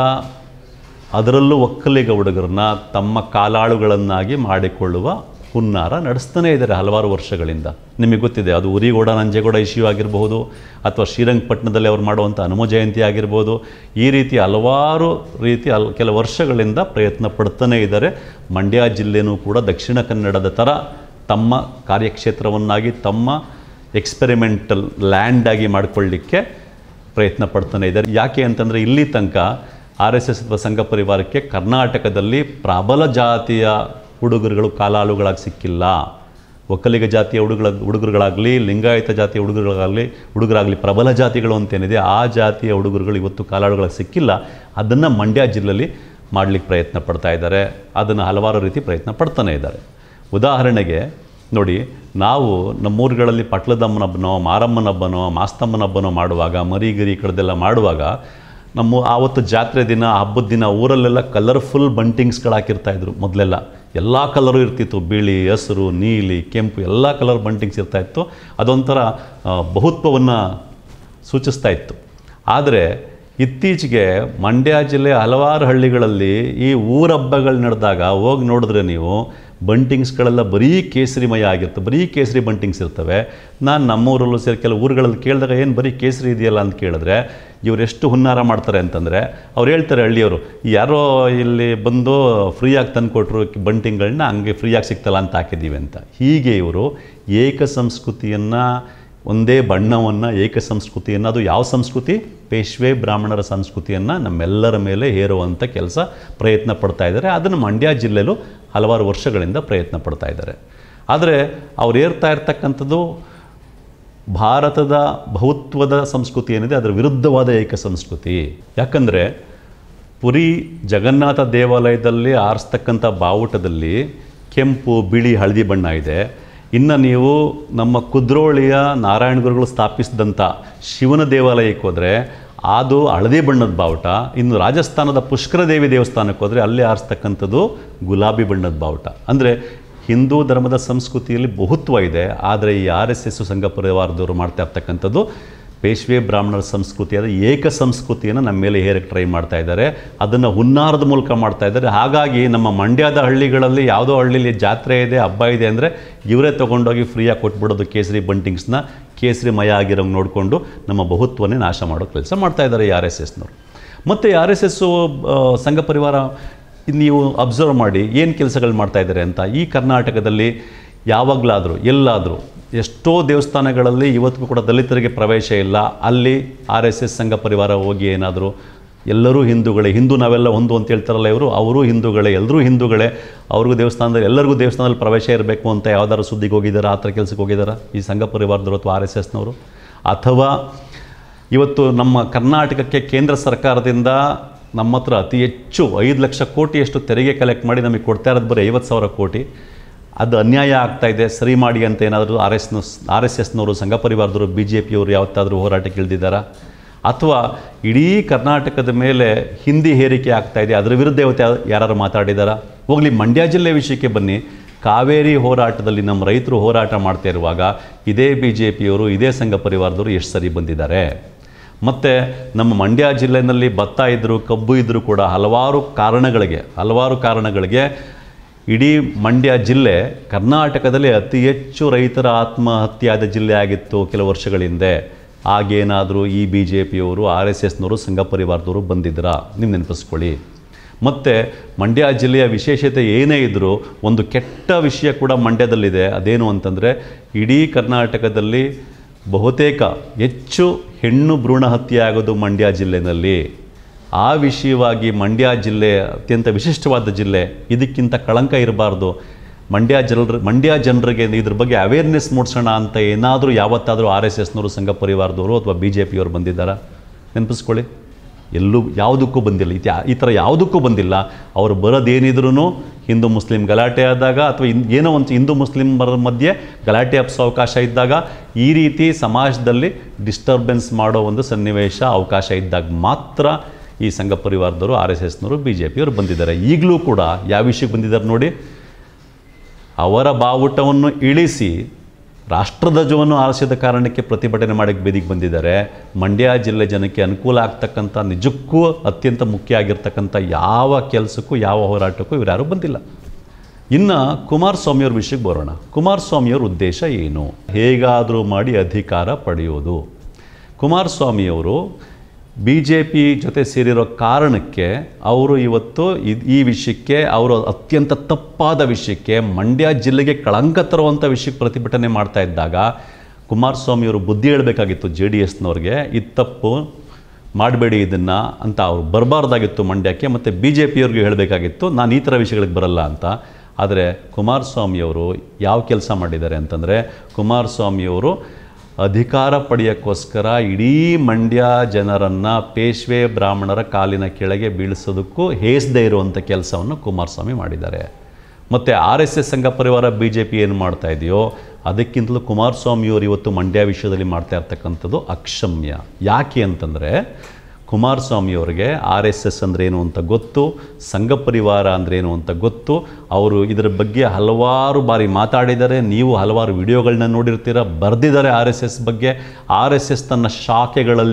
ಅದರಲ್ಲೂ ಒಕ್ಕಲಿಗ ಹುಡುಗರನ್ನ ತಮ್ಮ ಕಾಲಾಳುಗಳನ್ನಾಗಿ ಮಾಡಿಕೊಳ್ಳುವ ಹುನ್ನಾರ ನಡೆಸ್ತಾನೇ ಇದ್ದಾರೆ ಹಲವಾರು ವರ್ಷಗಳಿಂದ. ನಿಮಗೆ ಗೊತ್ತಿದೆ, ಅದು ಉರಿಗೌಡ ನಂಜೇಗೌಡ ಇಶ್ಯೂ ಆಗಿರಬಹುದು, ಅಥವಾ ಶ್ರೀರಂಗಪಟ್ಟಣದಲ್ಲಿ ಅವ್ರು ಮಾಡುವಂಥ ಹನುಮ ಜಯಂತಿ ಆಗಿರ್ಬೋದು. ಈ ರೀತಿ ಹಲವಾರು ಕೆಲವು ವರ್ಷಗಳಿಂದ ಪ್ರಯತ್ನ ಪಡ್ತಾನೇ ಇದ್ದಾರೆ. ಮಂಡ್ಯ ಜಿಲ್ಲೆನೂ ಕೂಡ ದಕ್ಷಿಣ ಕನ್ನಡದ ಥರ ತಮ್ಮ ಕಾರ್ಯಕ್ಷೇತ್ರವನ್ನಾಗಿ, ತಮ್ಮ ಎಕ್ಸ್ಪೆರಿಮೆಂಟಲ್ ಲ್ಯಾಂಡಾಗಿ ಮಾಡಿಕೊಳ್ಳಿಕ್ಕೆ ಪ್ರಯತ್ನ ಪಡ್ತಾನೆ ಇದ್ದಾರೆ. ಯಾಕೆ ಅಂತಂದರೆ ಇಲ್ಲಿ ತನಕ RSS ಅಥವಾ ಸಂಘ ಪರಿವಾರಕ್ಕೆ ಕರ್ನಾಟಕದಲ್ಲಿ ಪ್ರಬಲ ಜಾತಿಯ ಹುಡುಗರುಗಳು ಕಾಲಾಳುಗಳಾಗಿ ಸಿಕ್ಕಿಲ್ಲ. ಒಕ್ಕಲಿಗ ಜಾತಿಯ ಹುಡುಗರುಗಳಾಗಲಿ, ಲಿಂಗಾಯತ ಜಾತಿಯ ಹುಡುಗರಾಗಲಿ ಪ್ರಬಲ ಜಾತಿಗಳು ಅಂತೇನಿದೆ, ಆ ಜಾತಿಯ ಹುಡುಗರುಗಳು ಇವತ್ತು ಕಾಲಾಳುಗಳಾಗಿ ಸಿಕ್ಕಿಲ್ಲ. ಅದನ್ನು ಮಂಡ್ಯ ಜಿಲ್ಲೆಯಲ್ಲಿ ಮಾಡಲಿಕ್ಕೆ ಪ್ರಯತ್ನ ಪಡ್ತಾ ಇದ್ದಾರೆ. ಅದನ್ನು ಹಲವಾರು ರೀತಿ ಪ್ರಯತ್ನ ಪಡ್ತಾನೆ ಇದ್ದಾರೆ. ಉದಾಹರಣೆಗೆ ನೋಡಿ, ನಾವು ನಮ್ಮೂರುಗಳಲ್ಲಿ ಪಟ್ಲದಮ್ಮನ ಹಬ್ಬನೋ, ಮಾರಮ್ಮನ ಹಬ್ಬನೋ, ಮಾಸ್ತಮ್ಮನ ಹಬ್ಬನೋ ಮಾಡುವಾಗ, ಮರಿಗಿರಿ ಕಡೆದೆಲ್ಲ ಮಾಡುವಾಗ, ಆವತ್ತು ಜಾತ್ರೆ ದಿನ, ಹಬ್ಬದ ದಿನ ಊರಲ್ಲೆಲ್ಲ ಕಲರ್ಫುಲ್ ಬಂಟಿಂಗ್ಸ್ಗಳು ಹಾಕಿರ್ತಾಯಿದ್ರು. ಮೊದಲೆಲ್ಲ ಎಲ್ಲ ಕಲರು ಇರ್ತಿತ್ತು, ಬಿಳಿ, ಹಸಿರು, ನೀಲಿ, ಕೆಂಪು ಎಲ್ಲ ಕಲರ್ ಬಂಟಿಂಗ್ಸ್ ಇರ್ತಾಯಿತ್ತು. ಅದೊಂಥರ ಬಹುತ್ವವನ್ನು ಸೂಚಿಸ್ತಾ ಇತ್ತು. ಆದರೆ ಇತ್ತೀಚೆಗೆ ಮಂಡ್ಯ ಜಿಲ್ಲೆ ಹಲವಾರು ಹಳ್ಳಿಗಳಲ್ಲಿ ಈ ಊರಹಬ್ಬಗಳು ನಡೆದಾಗ ಹೋಗಿ ನೋಡಿದ್ರೆ ನೀವು ಬಂಟಿಂಗ್ಸ್ಗಳೆಲ್ಲ ಬರೀ ಕೇಸರಿಮಯ ಆಗಿರ್ತವೆ, ಬರೀ ಕೇಸರಿ ಬಂಟಿಂಗ್ಸ್ ಇರ್ತವೆ. ನಾನು ನಮ್ಮೂರಲ್ಲೂ ಸೇರಿ ಕೆಲವು ಊರುಗಳಲ್ಲಿ ಕೇಳಿದಾಗ ಏನು ಬರೀ ಕೇಸರಿ ಇದೆಯಲ್ಲ ಅಂತ ಕೇಳಿದ್ರೆ ಇವರೆಷ್ಟು ಹುನ್ನಾರ ಮಾಡ್ತಾರೆ ಅಂತಂದರೆ ಅವ್ರು ಹೇಳ್ತಾರೆ, ಹಳ್ಳಿಯವರು ಯಾರೋ ಇಲ್ಲಿ ಬಂದು ಫ್ರೀಯಾಗಿ ತಂದು ಕೊಟ್ಟರು ಬಂಟಿಂಗ್ಗಳನ್ನ ಹಂಗೆ ಫ್ರೀಯಾಗಿ ಸಿಗ್ತಲ್ಲ ಅಂತ ಹಾಕಿದ್ದೀವಿ ಅಂತ. ಹೀಗೆ ಇವರು ಏಕ ಸಂಸ್ಕೃತಿಯನ್ನು, ಒಂದೇ ಬಣ್ಣವನ್ನು, ಏಕ ಸಂಸ್ಕೃತಿಯನ್ನು, ಅದು ಯಾವ ಸಂಸ್ಕೃತಿ, ಪೇಶ್ವೆ ಬ್ರಾಹ್ಮಣರ ಸಂಸ್ಕೃತಿಯನ್ನು ನಮ್ಮೆಲ್ಲರ ಮೇಲೆ ಹೇರುವಂಥ ಕೆಲಸ ಪ್ರಯತ್ನ ಪಡ್ತಾ ಇದ್ದಾರೆ. ಅದನ್ನು ಮಂಡ್ಯ ಜಿಲ್ಲೆಯಲ್ಲೂ ಹಲವಾರು ವರ್ಷಗಳಿಂದ ಪ್ರಯತ್ನ ಪಡ್ತಾ ಇದ್ದಾರೆ. ಆದರೆ ಅವ್ರು ಏರ್ತಾ ಇರ್ತಕ್ಕಂಥದ್ದು ಭಾರತದ ಬಹುತ್ವದ ಸಂಸ್ಕೃತಿ ಏನಿದೆ ಅದರ ವಿರುದ್ಧವಾದ ಏಕ ಸಂಸ್ಕೃತಿ. ಯಾಕಂದರೆ ಪುರಿ ಜಗನ್ನಾಥ ದೇವಾಲಯದಲ್ಲಿ ಆರಿಸ್ತಕ್ಕಂಥ ಬಾವುಟದಲ್ಲಿ ಕೆಂಪು, ಬಿಳಿ, ಹಳದಿ ಬಣ್ಣ ಇದೆ. ಇನ್ನು ನೀವು ನಮ್ಮ ಕುದ್ರೋಳಿಯ ನಾರಾಯಣ ಗುರುಗಳು ಸ್ಥಾಪಿಸಿದಂಥ ಶಿವನ ದೇವಾಲಯಕ್ಕೆ ಹೋದರೆ ಅದು ಹಳದಿ ಬಣ್ಣದ ಬಾವುಟ. ಇನ್ನು ರಾಜಸ್ಥಾನದ ಪುಷ್ಕರದೇವಿ ದೇವಸ್ಥಾನಕ್ಕೆ ಹೋದರೆ ಅಲ್ಲಿ ಆರಿಸ್ತಕ್ಕಂಥದ್ದು ಗುಲಾಬಿ ಬಣ್ಣದ ಬಾವುಟ. ಅಂದರೆ ಹಿಂದೂ ಧರ್ಮದ ಸಂಸ್ಕೃತಿಯಲ್ಲಿ ಬಹುತ್ವ ಇದೆ. ಆದರೆ ಈ RSS ಸಂಘ ಪರಿವಾರದವರು ಮಾಡ್ತಾ ಇರ್ತಕ್ಕಂಥದ್ದು ಪೇಶ್ವೆ ಬ್ರಾಹ್ಮಣರ ಸಂಸ್ಕೃತಿಯಾದ ಏಕ ಸಂಸ್ಕೃತಿಯನ್ನು ನಮ್ಮ ಮೇಲೆ ಹೇರಕ್ಕೆ ಟ್ರೈ ಮಾಡ್ತಾ ಇದ್ದಾರೆ. ಅದನ್ನು ಹುನ್ನಾರದ ಮೂಲಕ ಮಾಡ್ತಾ ಇದ್ದಾರೆ. ಹಾಗಾಗಿ ನಮ್ಮ ಮಂಡ್ಯದ ಹಳ್ಳಿಗಳಲ್ಲಿ ಯಾವುದೋ ಹಳ್ಳಿಲಿ ಜಾತ್ರೆ ಇದೆ, ಹಬ್ಬ ಇದೆ ಅಂದರೆ ಇವರೇ ತೊಗೊಂಡೋಗಿ ಫ್ರೀಯಾಗಿ ಕೊಟ್ಬಿಡೋದು ಕೇಸರಿ ಬಂಟಿಂಗ್ಸ್ನ, ಕೇಸರಿ ಮಯ ಆಗಿರೋಂಗೆ ನೋಡಿಕೊಂಡು ನಮ್ಮ ಬಹುತ್ವನೇ ನಾಶ ಮಾಡೋ ಕೆಲಸ ಮಾಡ್ತಾ ಇದ್ದಾರೆ ಈ RSSನವರು. ಮತ್ತು RSS ಸಂಘ ಪರಿವಾರ ನೀವು ಅಬ್ಸರ್ವ್ ಮಾಡಿ ಏನು ಕೆಲಸಗಳು ಮಾಡ್ತಾ ಇದ್ದಾರೆ ಅಂತ. ಈ ಕರ್ನಾಟಕದಲ್ಲಿ ಯಾವಾಗಲಾದರೂ ಎಲ್ಲಾದರೂ ಎಷ್ಟೋ ದೇವಸ್ಥಾನಗಳಲ್ಲಿ ಇವತ್ತಿಗೂ ಕೂಡ ದಲಿತರಿಗೆ ಪ್ರವೇಶ ಇಲ್ಲ. ಅಲ್ಲಿ RSS ಸಂಘ ಪರಿವಾರ ಹೋಗಿ ಏನಾದರೂ ಎಲ್ಲರೂ ಹಿಂದೂಗಳೇ, ಹಿಂದೂ ನಾವೆಲ್ಲ ಒಂದು ಅಂತ ಹೇಳ್ತಾರಲ್ಲ ಇವರು, ಅವರು ಹಿಂದೂಗಳೇ, ಎಲ್ಲರೂ ಹಿಂದೂಗಳೇ, ಅವ್ರಿಗೂ ದೇವಸ್ಥಾನದಲ್ಲಿ ಎಲ್ಲರಿಗೂ ದೇವಸ್ಥಾನದಲ್ಲಿ ಪ್ರವೇಶ ಇರಬೇಕು ಅಂತ ಯಾವ್ದಾದ್ರು ಸುದ್ದಿಗೆ ಹೋಗಿದ್ದಾರೆ, ಆ ಥರ ಕೆಲಸಕ್ಕೆ ಹೋಗಿದ್ದಾರೆ ಈ ಸಂಘ ಪರಿವಾರದವರು ಅಥವಾ RSSನವರು? ಅಥವಾ ಇವತ್ತು ನಮ್ಮ ಕರ್ನಾಟಕಕ್ಕೆ ಕೇಂದ್ರ ಸರ್ಕಾರದಿಂದ ನಮ್ಮ ಹತ್ರ ಅತಿ ಹೆಚ್ಚು 5 ಲಕ್ಷ ಕೋಟಿಯಷ್ಟು ತೆರಿಗೆ ಕಲೆಕ್ಟ್ ಮಾಡಿ ನಮಗೆ ಕೊಡ್ತಾ ಇರೋದು ಬರೀ 50,000 ಕೋಟಿ. ಅದು ಅನ್ಯಾಯ ಆಗ್ತಾಯಿದೆ, ಸರಿ ಮಾಡಿ ಅಂತ ಏನಾದರೂ RSSನವರು, ಸಂಘ ಪರಿವಾರದವರು, BJPಯವರು ಯಾವತ್ತಾದರೂ ಹೋರಾಟಕ್ಕೆ ಇಳಿದಿದ್ದಾರಾ? ಅಥವಾ ಇಡೀ ಕರ್ನಾಟಕದ ಮೇಲೆ ಹಿಂದಿ ಹೇರಿಕೆ ಆಗ್ತಾಯಿದೆ, ಅದರ ವಿರುದ್ಧ ಇವತ್ತು ಯಾರು ಮಾತಾಡಿದಾರಾ? ಹೋಗಲಿ ಮಂಡ್ಯ ಜಿಲ್ಲೆ ವಿಷಯಕ್ಕೆ ಬನ್ನಿ. ಕಾವೇರಿ ಹೋರಾಟದಲ್ಲಿ ನಮ್ಮ ರೈತರು ಹೋರಾಟ ಮಾಡ್ತಾ ಇರುವಾಗ ಇದೇ BJPಯವರು, ಇದೇ ಸಂಘ ಪರಿವಾರದವರು ಎಷ್ಟು ಸರಿ ಬಂದಿದ್ದಾರೆ? ಮತ್ತು ನಮ್ಮ ಮಂಡ್ಯ ಜಿಲ್ಲೆಯಲ್ಲಿ ಭತ್ತ ಇದ್ದರೂ, ಕಬ್ಬು ಇದ್ದರೂ ಕೂಡ ಹಲವಾರು ಕಾರಣಗಳಿಗೆ ಇಡೀ ಮಂಡ್ಯ ಜಿಲ್ಲೆ ಕರ್ನಾಟಕದಲ್ಲಿ ಅತಿ ಹೆಚ್ಚು ರೈತರ ಆತ್ಮಹತ್ಯೆ ಆದ ಜಿಲ್ಲೆ ಆಗಿತ್ತು ಕೆಲವು ವರ್ಷಗಳ ಹಿಂದೆ. ಆಗೇನಾದರೂ ಈ BJPಯವರು, RSSನವರು, ಸಂಘ ಪರಿವಾರದವರು ಬಂದಿದ್ದರಾ? ನೀವು ನೆನಪಿಸ್ಕೊಳ್ಳಿ. ಮತ್ತು ಮಂಡ್ಯ ಜಿಲ್ಲೆಯ ವಿಶೇಷತೆ ಏನೇ ಇದ್ದರೂ ಒಂದು ಕೆಟ್ಟ ವಿಷಯ ಕೂಡ ಮಂಡ್ಯದಲ್ಲಿದೆ. ಅದೇನು ಅಂತಂದರೆ ಇಡೀ ಕರ್ನಾಟಕದಲ್ಲಿ ಬಹುತೇಕ ಹೆಚ್ಚು ಹೆಣ್ಣು ಭ್ರೂಣ ಹತ್ಯೆ ಆಗೋದು ಮಂಡ್ಯ ಜಿಲ್ಲೆಯಲ್ಲಿ. ಆ ವಿಷಯವಾಗಿ ಮಂಡ್ಯ ಜಿಲ್ಲೆ ಅತ್ಯಂತ ವಿಶಿಷ್ಟವಾದ ಜಿಲ್ಲೆ, ಇದಕ್ಕಿಂತ ಕಳಂಕ ಇರಬಾರ್ದು. ಮಂಡ್ಯ ಜನರಿಗೆ ಇದ್ರ ಬಗ್ಗೆ ಅವೇರ್ನೆಸ್ ಮೂಡಿಸೋಣ ಅಂತ ಏನಾದರೂ ಯಾವತ್ತಾದರೂ RSSನವರು, ಸಂಘ ಪರಿವಾರದವರು ಅಥವಾ BJPಯವರು ಬಂದಿದ್ದಾರಾ? ನೆನಪಿಸ್ಕೊಳ್ಳಿ, ಎಲ್ಲೂ ಯಾವುದಕ್ಕೂ ಬಂದಿಲ್ಲ. ಈ ಥರ ಯಾವುದಕ್ಕೂ ಬಂದಿಲ್ಲ. ಅವರು ಬರೋದೇನಿದ್ರೂ ಹಿಂದೂ ಮುಸ್ಲಿಂ ಗಲಾಟೆ ಆದಾಗ ಅಥವಾ ಏನೋ ಒಂದು ಹಿಂದೂ ಮುಸ್ಲಿಮರ ಮಧ್ಯೆ ಗಲಾಟೆ ಹಬ್ಸೋ ಅವಕಾಶ ಇದ್ದಾಗ, ಈ ರೀತಿ ಸಮಾಜದಲ್ಲಿ ಡಿಸ್ಟರ್ಬೆನ್ಸ್ ಮಾಡೋ ಒಂದು ಸನ್ನಿವೇಶ ಅವಕಾಶ ಇದ್ದಾಗ ಮಾತ್ರ ಈ ಸಂಘ ಪರಿವಾರದವರು, RSSನವರು, BJPಯವರು ಬಂದಿದ್ದಾರೆ. ಈಗಲೂ ಕೂಡ ಯಾವ ವಿಷಯಕ್ಕೆ ಬಂದಿದ್ದಾರೆ ನೋಡಿ, ಅವರ ಬಾವುಟವನ್ನು ಇಳಿಸಿ ರಾಷ್ಟ್ರಧ್ವಜವನ್ನು ಆರಿಸಿದ ಕಾರಣಕ್ಕೆ ಪ್ರತಿಭಟನೆ ಮಾಡೋಕ್ಕೆ ಬೇದಿಗೆ ಬಂದಿದ್ದಾರೆ. ಮಂಡ್ಯ ಜಿಲ್ಲೆ ಜನಕ್ಕೆ ಅನುಕೂಲ ಆಗ್ತಕ್ಕಂಥ, ನಿಜಕ್ಕೂ ಅತ್ಯಂತ ಮುಖ್ಯ ಆಗಿರ್ತಕ್ಕಂಥ ಯಾವ ಕೆಲಸಕ್ಕೂ, ಯಾವ ಹೋರಾಟಕ್ಕೂ ಇವರು ಯಾರೂ ಬಂದಿಲ್ಲ. ಇನ್ನು ಕುಮಾರಸ್ವಾಮಿಯವ್ರ ವಿಷಯಕ್ಕೆ ಬರೋಣ. ಕುಮಾರಸ್ವಾಮಿಯವ್ರ ಉದ್ದೇಶ ಏನು? ಹೇಗಾದರೂ ಮಾಡಿ ಅಧಿಕಾರ ಪಡೆಯೋದು. ಕುಮಾರಸ್ವಾಮಿಯವರು BJP ಜೊತೆ ಸೇರಿರೋ ಕಾರಣಕ್ಕೆ ಅವರು ಇವತ್ತು ಈ ವಿಷಯಕ್ಕೆ, ಅವರು ಅತ್ಯಂತ ತಪ್ಪಾದ ವಿಷಯಕ್ಕೆ, ಮಂಡ್ಯ ಜಿಲ್ಲೆಗೆ ಕಳಂಕ ತರುವಂಥ ವಿಷಯಕ್ಕೆ ಪ್ರತಿಭಟನೆ ಮಾಡ್ತಾ ಇದ್ದಾಗ ಕುಮಾರಸ್ವಾಮಿಯವರು ಬುದ್ಧಿ ಹೇಳಬೇಕಾಗಿತ್ತು JDSನವ್ರಿಗೆ, ಇದು ತಪ್ಪು ಮಾಡಬೇಡಿ ಇದನ್ನು ಅಂತ ಅವ್ರು ಬರಬಾರ್ದಾಗಿತ್ತು ಮಂಡ್ಯಕ್ಕೆ. ಮತ್ತು BJPಯವ್ರಿಗೆ ಹೇಳಬೇಕಾಗಿತ್ತು, ನಾನು ಈ ಥರ ವಿಷಯಗಳಿಗೆ ಬರಲ್ಲ ಅಂತ. ಆದರೆ ಕುಮಾರಸ್ವಾಮಿಯವರು ಯಾವ ಕೆಲಸ ಮಾಡಿದ್ದಾರೆ ಅಂತಂದರೆ, ಕುಮಾರಸ್ವಾಮಿಯವರು ಅಧಿಕಾರ ಪಡೆಯೋಕ್ಕೋಸ್ಕರ ಇಡೀ ಮಂಡ್ಯ ಜನರನ್ನು ಪೇಶ್ವೆ ಬ್ರಾಹ್ಮಣರ ಕಾಲಿನ ಕೆಳಗೆ ಬೀಳಿಸೋದಕ್ಕೂ ಹೇಸದೇ ಇರುವಂಥ ಕೆಲಸವನ್ನು ಕುಮಾರಸ್ವಾಮಿ ಮಾಡಿದ್ದಾರೆ. ಮತ್ತು RSS ಸಂಘ ಪರಿವಾರ BJP ಏನು ಮಾಡ್ತಾ ಇದೆಯೋ ಅದಕ್ಕಿಂತಲೂ ಕುಮಾರಸ್ವಾಮಿಯವರು ಇವತ್ತು ಮಂಡ್ಯ ವಿಷಯದಲ್ಲಿ ಮಾಡ್ತಾ ಇರ್ತಕ್ಕಂಥದ್ದು ಅಕ್ಷಮ್ಯ. ಯಾಕೆ ಅಂತಂದರೆ ಕುಮಾರಸ್ವಾಮಿಯವರಿಗೆ RSS ಅಂದ್ರೇನು ಅಂತ ಗೊತ್ತು, ಸಂಘ ಪರಿವಾರ ಅಂದ್ರೇನು ಅಂತ ಗೊತ್ತು. ಅವರು ಇದರ ಬಗ್ಗೆ ಹಲವಾರು ಬಾರಿ ಮಾತಾಡಿದ್ದಾರೆ. ನೀವು ಹಲವಾರು ವಿಡಿಯೋಗಳನ್ನ ನೋಡಿರ್ತೀರ, ಬರೆದಿದ್ದಾರೆ RSS ಬಗ್ಗೆ. RSS ತನ್ನ ಶಾಖೆಗಳಲ್ಲಿ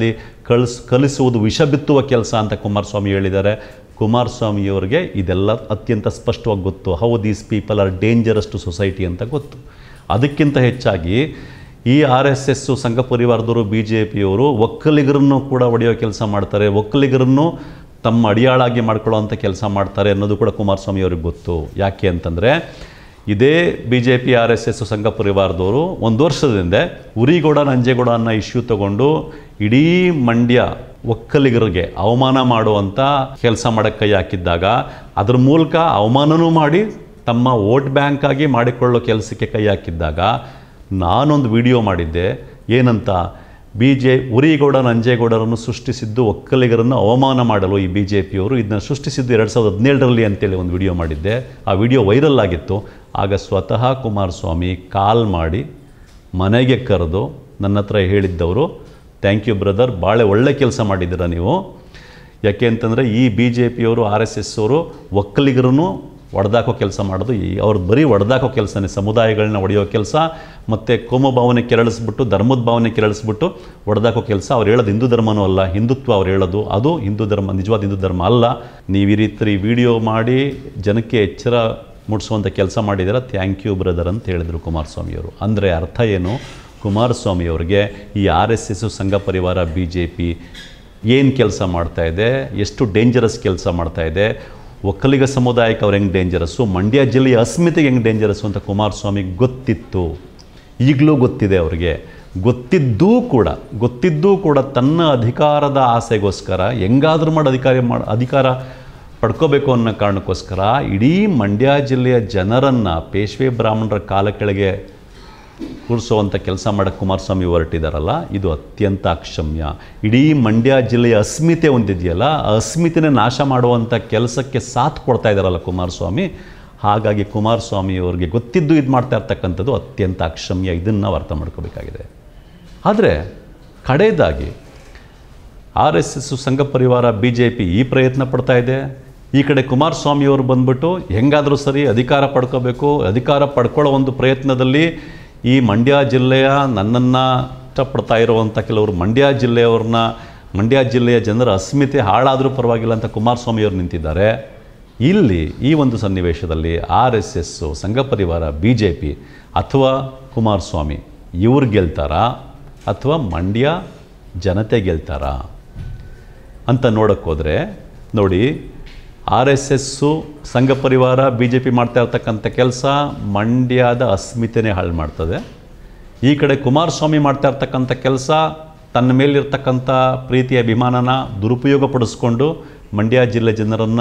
ಕಲಿಸುವುದು ವಿಷ ಬಿತ್ತುವ ಕೆಲಸ ಅಂತ ಕುಮಾರಸ್ವಾಮಿ ಹೇಳಿದ್ದಾರೆ. ಕುಮಾರಸ್ವಾಮಿಯವರಿಗೆ ಇದೆಲ್ಲ ಅತ್ಯಂತ ಸ್ಪಷ್ಟವಾಗಿ ಗೊತ್ತು. How these people are dangerous to society ಅಂತ ಗೊತ್ತು. ಅದಕ್ಕಿಂತ ಹೆಚ್ಚಾಗಿ ಈ RSS ಸಂಘ ಪರಿವಾರದವರು BJPಯವರು ಒಕ್ಕಲಿಗರನ್ನು ಕೂಡ ಹೊಡೆಯೋ ಕೆಲಸ ಮಾಡ್ತಾರೆ, ಒಕ್ಕಲಿಗರನ್ನು ತಮ್ಮ ಅಡಿಯಾಳಾಗಿ ಮಾಡ್ಕೊಳ್ಳೋವಂಥ ಕೆಲಸ ಮಾಡ್ತಾರೆ ಅನ್ನೋದು ಕೂಡ ಕುಮಾರಸ್ವಾಮಿಯವ್ರಿಗೆ ಗೊತ್ತು. ಯಾಕೆ ಅಂತಂದರೆ ಇದೇ BJP RSS ಸಂಘ ಪರಿವಾರದವರು 1 ವರ್ಷದಿಂದ ಉರಿಗೌಡ ನಂಜೇಗೌಡ ಅನ್ನೋ ಇಶ್ಯೂ ತಗೊಂಡು ಇಡೀ ಮಂಡ್ಯ ಒಕ್ಕಲಿಗರಿಗೆ ಅವಮಾನ ಮಾಡುವಂಥ ಕೆಲಸ ಮಾಡೋಕ್ಕೆ ಕೈ ಹಾಕಿದ್ದಾಗ ಅದ್ರ ಮೂಲಕ ಅವಮಾನನೂ ಮಾಡಿ ತಮ್ಮ ವೋಟ್ ಬ್ಯಾಂಕ್ ಆಗಿ ಮಾಡಿಕೊಳ್ಳೋ ಕೆಲಸಕ್ಕೆ ಕೈ ಹಾಕಿದ್ದಾಗ ನಾನೊಂದು ವಿಡಿಯೋ ಮಾಡಿದ್ದೆ. ಏನಂತ, ಉರಿಗೌಡ ನಂಜೇಗೌಡರನ್ನು ಸೃಷ್ಟಿಸಿದ್ದು ಒಕ್ಕಲಿಗರನ್ನು ಅವಮಾನ ಮಾಡಲು ಈ BJPಯವರು ಇದನ್ನು ಸೃಷ್ಟಿಸಿದ್ದು 2017ರಲ್ಲಿ ಅಂತೇಳಿ ಒಂದು ವಿಡಿಯೋ ಮಾಡಿದ್ದೆ. ಆ ವಿಡಿಯೋ ವೈರಲ್ ಆಗಿತ್ತು. ಆಗ ಸ್ವತಃ ಕುಮಾರಸ್ವಾಮಿ ಕಾಲ್ ಮಾಡಿ ಮನೆಗೆ ಕರೆದು ನನ್ನ ಹತ್ರ ಹೇಳಿದ್ದವರು, ಥ್ಯಾಂಕ್ ಯು ಬ್ರದರ್, ಭಾಳ ಒಳ್ಳೆ ಕೆಲಸ ಮಾಡಿದ್ದೀರ ನೀವು. ಯಾಕೆ ಅಂತಂದರೆ ಈ BJPಯವರು RSS ಅವರು ಒಕ್ಕಲಿಗರನ್ನು ಒಡೆದಾಕೋ ಕೆಲಸ ಮಾಡೋದು, ಅವ್ರದ್ದು ಬರೀ ಒಡೆದಾಕೋ ಕೆಲಸನೇ, ಸಮುದಾಯಗಳನ್ನ ಒಡೆಯೋ ಕೆಲಸ ಮತ್ತು ಕೋಮು ಭಾವನೆ ಕೆರಳಿಸ್ಬಿಟ್ಟು ಧರ್ಮದ ಭಾವನೆ ಕೆರಳಿಸ್ಬಿಟ್ಟು ಒಡೆದಾಕೋ ಕೆಲಸ. ಅವ್ರು ಹೇಳೋದು ಹಿಂದೂ ಧರ್ಮನೂ ಅಲ್ಲ, ಹಿಂದುತ್ವ ಅವ್ರು ಹೇಳೋದು, ಅದು ಹಿಂದೂ ಧರ್ಮ, ನಿಜವಾದ ಹಿಂದೂ ಧರ್ಮ ಅಲ್ಲ. ನೀವು ಈ ರೀತಿ ವಿಡಿಯೋ ಮಾಡಿ ಜನಕ್ಕೆ ಎಚ್ಚರ ಮೂಡಿಸುವಂಥ ಕೆಲಸ ಮಾಡಿದ್ದೀರ, ಥ್ಯಾಂಕ್ ಯು ಬ್ರದರ್ ಅಂತ ಹೇಳಿದರು ಕುಮಾರಸ್ವಾಮಿಯವರು. ಅಂದರೆ ಅರ್ಥ ಏನು, ಕುಮಾರಸ್ವಾಮಿಯವ್ರಿಗೆ ಈ RSS ಸಂಘ ಪರಿವಾರ BJP ಏನು ಕೆಲಸ ಮಾಡ್ತಾಯಿದೆ, ಎಷ್ಟು ಡೇಂಜರಸ್ ಕೆಲಸ ಮಾಡ್ತಾಯಿದೆ, ಒಕ್ಕಲಿಗ ಸಮುದಾಯಕ್ಕೆ ಅವ್ರು ಹೆಂಗೆ ಡೇಂಜರಸ್ಸು, ಮಂಡ್ಯ ಜಿಲ್ಲೆಯ ಅಸ್ಮಿತೆಗೆ ಹೆಂಗೆ ಡೇಂಜರಸ್ಸು ಅಂತ ಕುಮಾರಸ್ವಾಮಿಗೆ ಗೊತ್ತಿತ್ತು. ಈಗಲೂ ಗೊತ್ತಿದೆ ಅವ್ರಿಗೆ. ಗೊತ್ತಿದ್ದೂ ಕೂಡ ತನ್ನ ಅಧಿಕಾರದ ಆಸೆಗೋಸ್ಕರ ಹೆಂಗಾದ್ರೂ ಮಾಡಿ ಅಧಿಕಾರ ಪಡ್ಕೋಬೇಕು ಅನ್ನೋ ಕಾರಣಕ್ಕೋಸ್ಕರ ಇಡೀ ಮಂಡ್ಯ ಜಿಲ್ಲೆಯ ಜನರನ್ನು ಪೇಶ್ವೆ ಬ್ರಾಹ್ಮಣರ ಕಾಲ ಕೆಳಗೆ ಕೂರಿಸುವಂಥ ಕೆಲಸ ಮಾಡೋಕ್ಕೆ ಕುಮಾರಸ್ವಾಮಿ ಹೊರಟಿದ್ದಾರಲ್ಲ, ಇದು ಅತ್ಯಂತ ಅಕ್ಷಮ್ಯ. ಇಡೀ ಮಂಡ್ಯ ಜಿಲ್ಲೆಯ ಅಸ್ಮಿತೆ ಒಂದಿದೆಯಲ್ಲ, ಆ ಅಸ್ಮಿತೆನೇ ನಾಶ ಮಾಡುವಂಥ ಕೆಲಸಕ್ಕೆ ಸಾಥ್ ಕೊಡ್ತಾ ಇದ್ದಾರಲ್ಲ ಕುಮಾರಸ್ವಾಮಿ. ಹಾಗಾಗಿ ಕುಮಾರಸ್ವಾಮಿಯವ್ರಿಗೆ ಗೊತ್ತಿದ್ದು ಇದು ಮಾಡ್ತಾ ಇರ್ತಕ್ಕಂಥದ್ದು ಅತ್ಯಂತ ಅಕ್ಷಮ್ಯ. ಇದನ್ನು ನಾವು ಅರ್ಥ ಮಾಡ್ಕೋಬೇಕಾಗಿದೆ. ಆದರೆ ಕಡೆಯದಾಗಿ RSS ಸಂಘ ಪರಿವಾರ BJP ಈ ಪ್ರಯತ್ನ ಪಡ್ತಾ ಇದೆ. ಈ ಕಡೆ ಕುಮಾರಸ್ವಾಮಿಯವರು ಬಂದ್ಬಿಟ್ಟು ಹೆಂಗಾದರೂ ಸರಿ ಅಧಿಕಾರ ಪಡ್ಕೋಬೇಕು, ಅಧಿಕಾರ ಪಡ್ಕೊಳ್ಳೋ ಒಂದು ಪ್ರಯತ್ನದಲ್ಲಿ ಈ ಮಂಡ್ಯ ಜಿಲ್ಲೆಯ ನನ್ನನ್ನು ಇಷ್ಟಪಡ್ತಾ ಇರುವಂಥ ಕೆಲವರು ಮಂಡ್ಯ ಜಿಲ್ಲೆಯ ಜನರ ಅಸ್ಮಿತೆ ಹಾಳಾದರೂ ಪರವಾಗಿಲ್ಲ ಅಂತ ಕುಮಾರಸ್ವಾಮಿಯವರು ನಿಂತಿದ್ದಾರೆ. ಇಲ್ಲಿ ಈ ಒಂದು ಸನ್ನಿವೇಶದಲ್ಲಿ RSS ಸಂಘ ಪರಿವಾರ BJP ಅಥವಾ ಕುಮಾರಸ್ವಾಮಿ ಇವ್ರು ಗೆಲ್ತಾರಾ ಅಥವಾ ಮಂಡ್ಯ ಜನತೆ ಗೆಲ್ತಾರಾ ಅಂತ ನೋಡೋಕ್ಕೋದ್ರೆ ನೋಡಿ, RSS ಸಂಘ ಪರಿವಾರ BJP ಮಾಡ್ತಾ ಇರ್ತಕ್ಕಂಥ ಕೆಲಸ ಮಂಡ್ಯದ ಅಸ್ಮಿತೆನೇ ಹಾಳು ಮಾಡ್ತದೆ. ಈ ಕಡೆ ಕುಮಾರಸ್ವಾಮಿ ಮಾಡ್ತಾ ಇರ್ತಕ್ಕಂಥ ಕೆಲಸ ತನ್ನ ಮೇಲಿರ್ತಕ್ಕಂಥ ಪ್ರೀತಿಯ ಅಭಿಮಾನನ ದುರುಪಯೋಗಪಡಿಸ್ಕೊಂಡು ಮಂಡ್ಯ ಜಿಲ್ಲೆ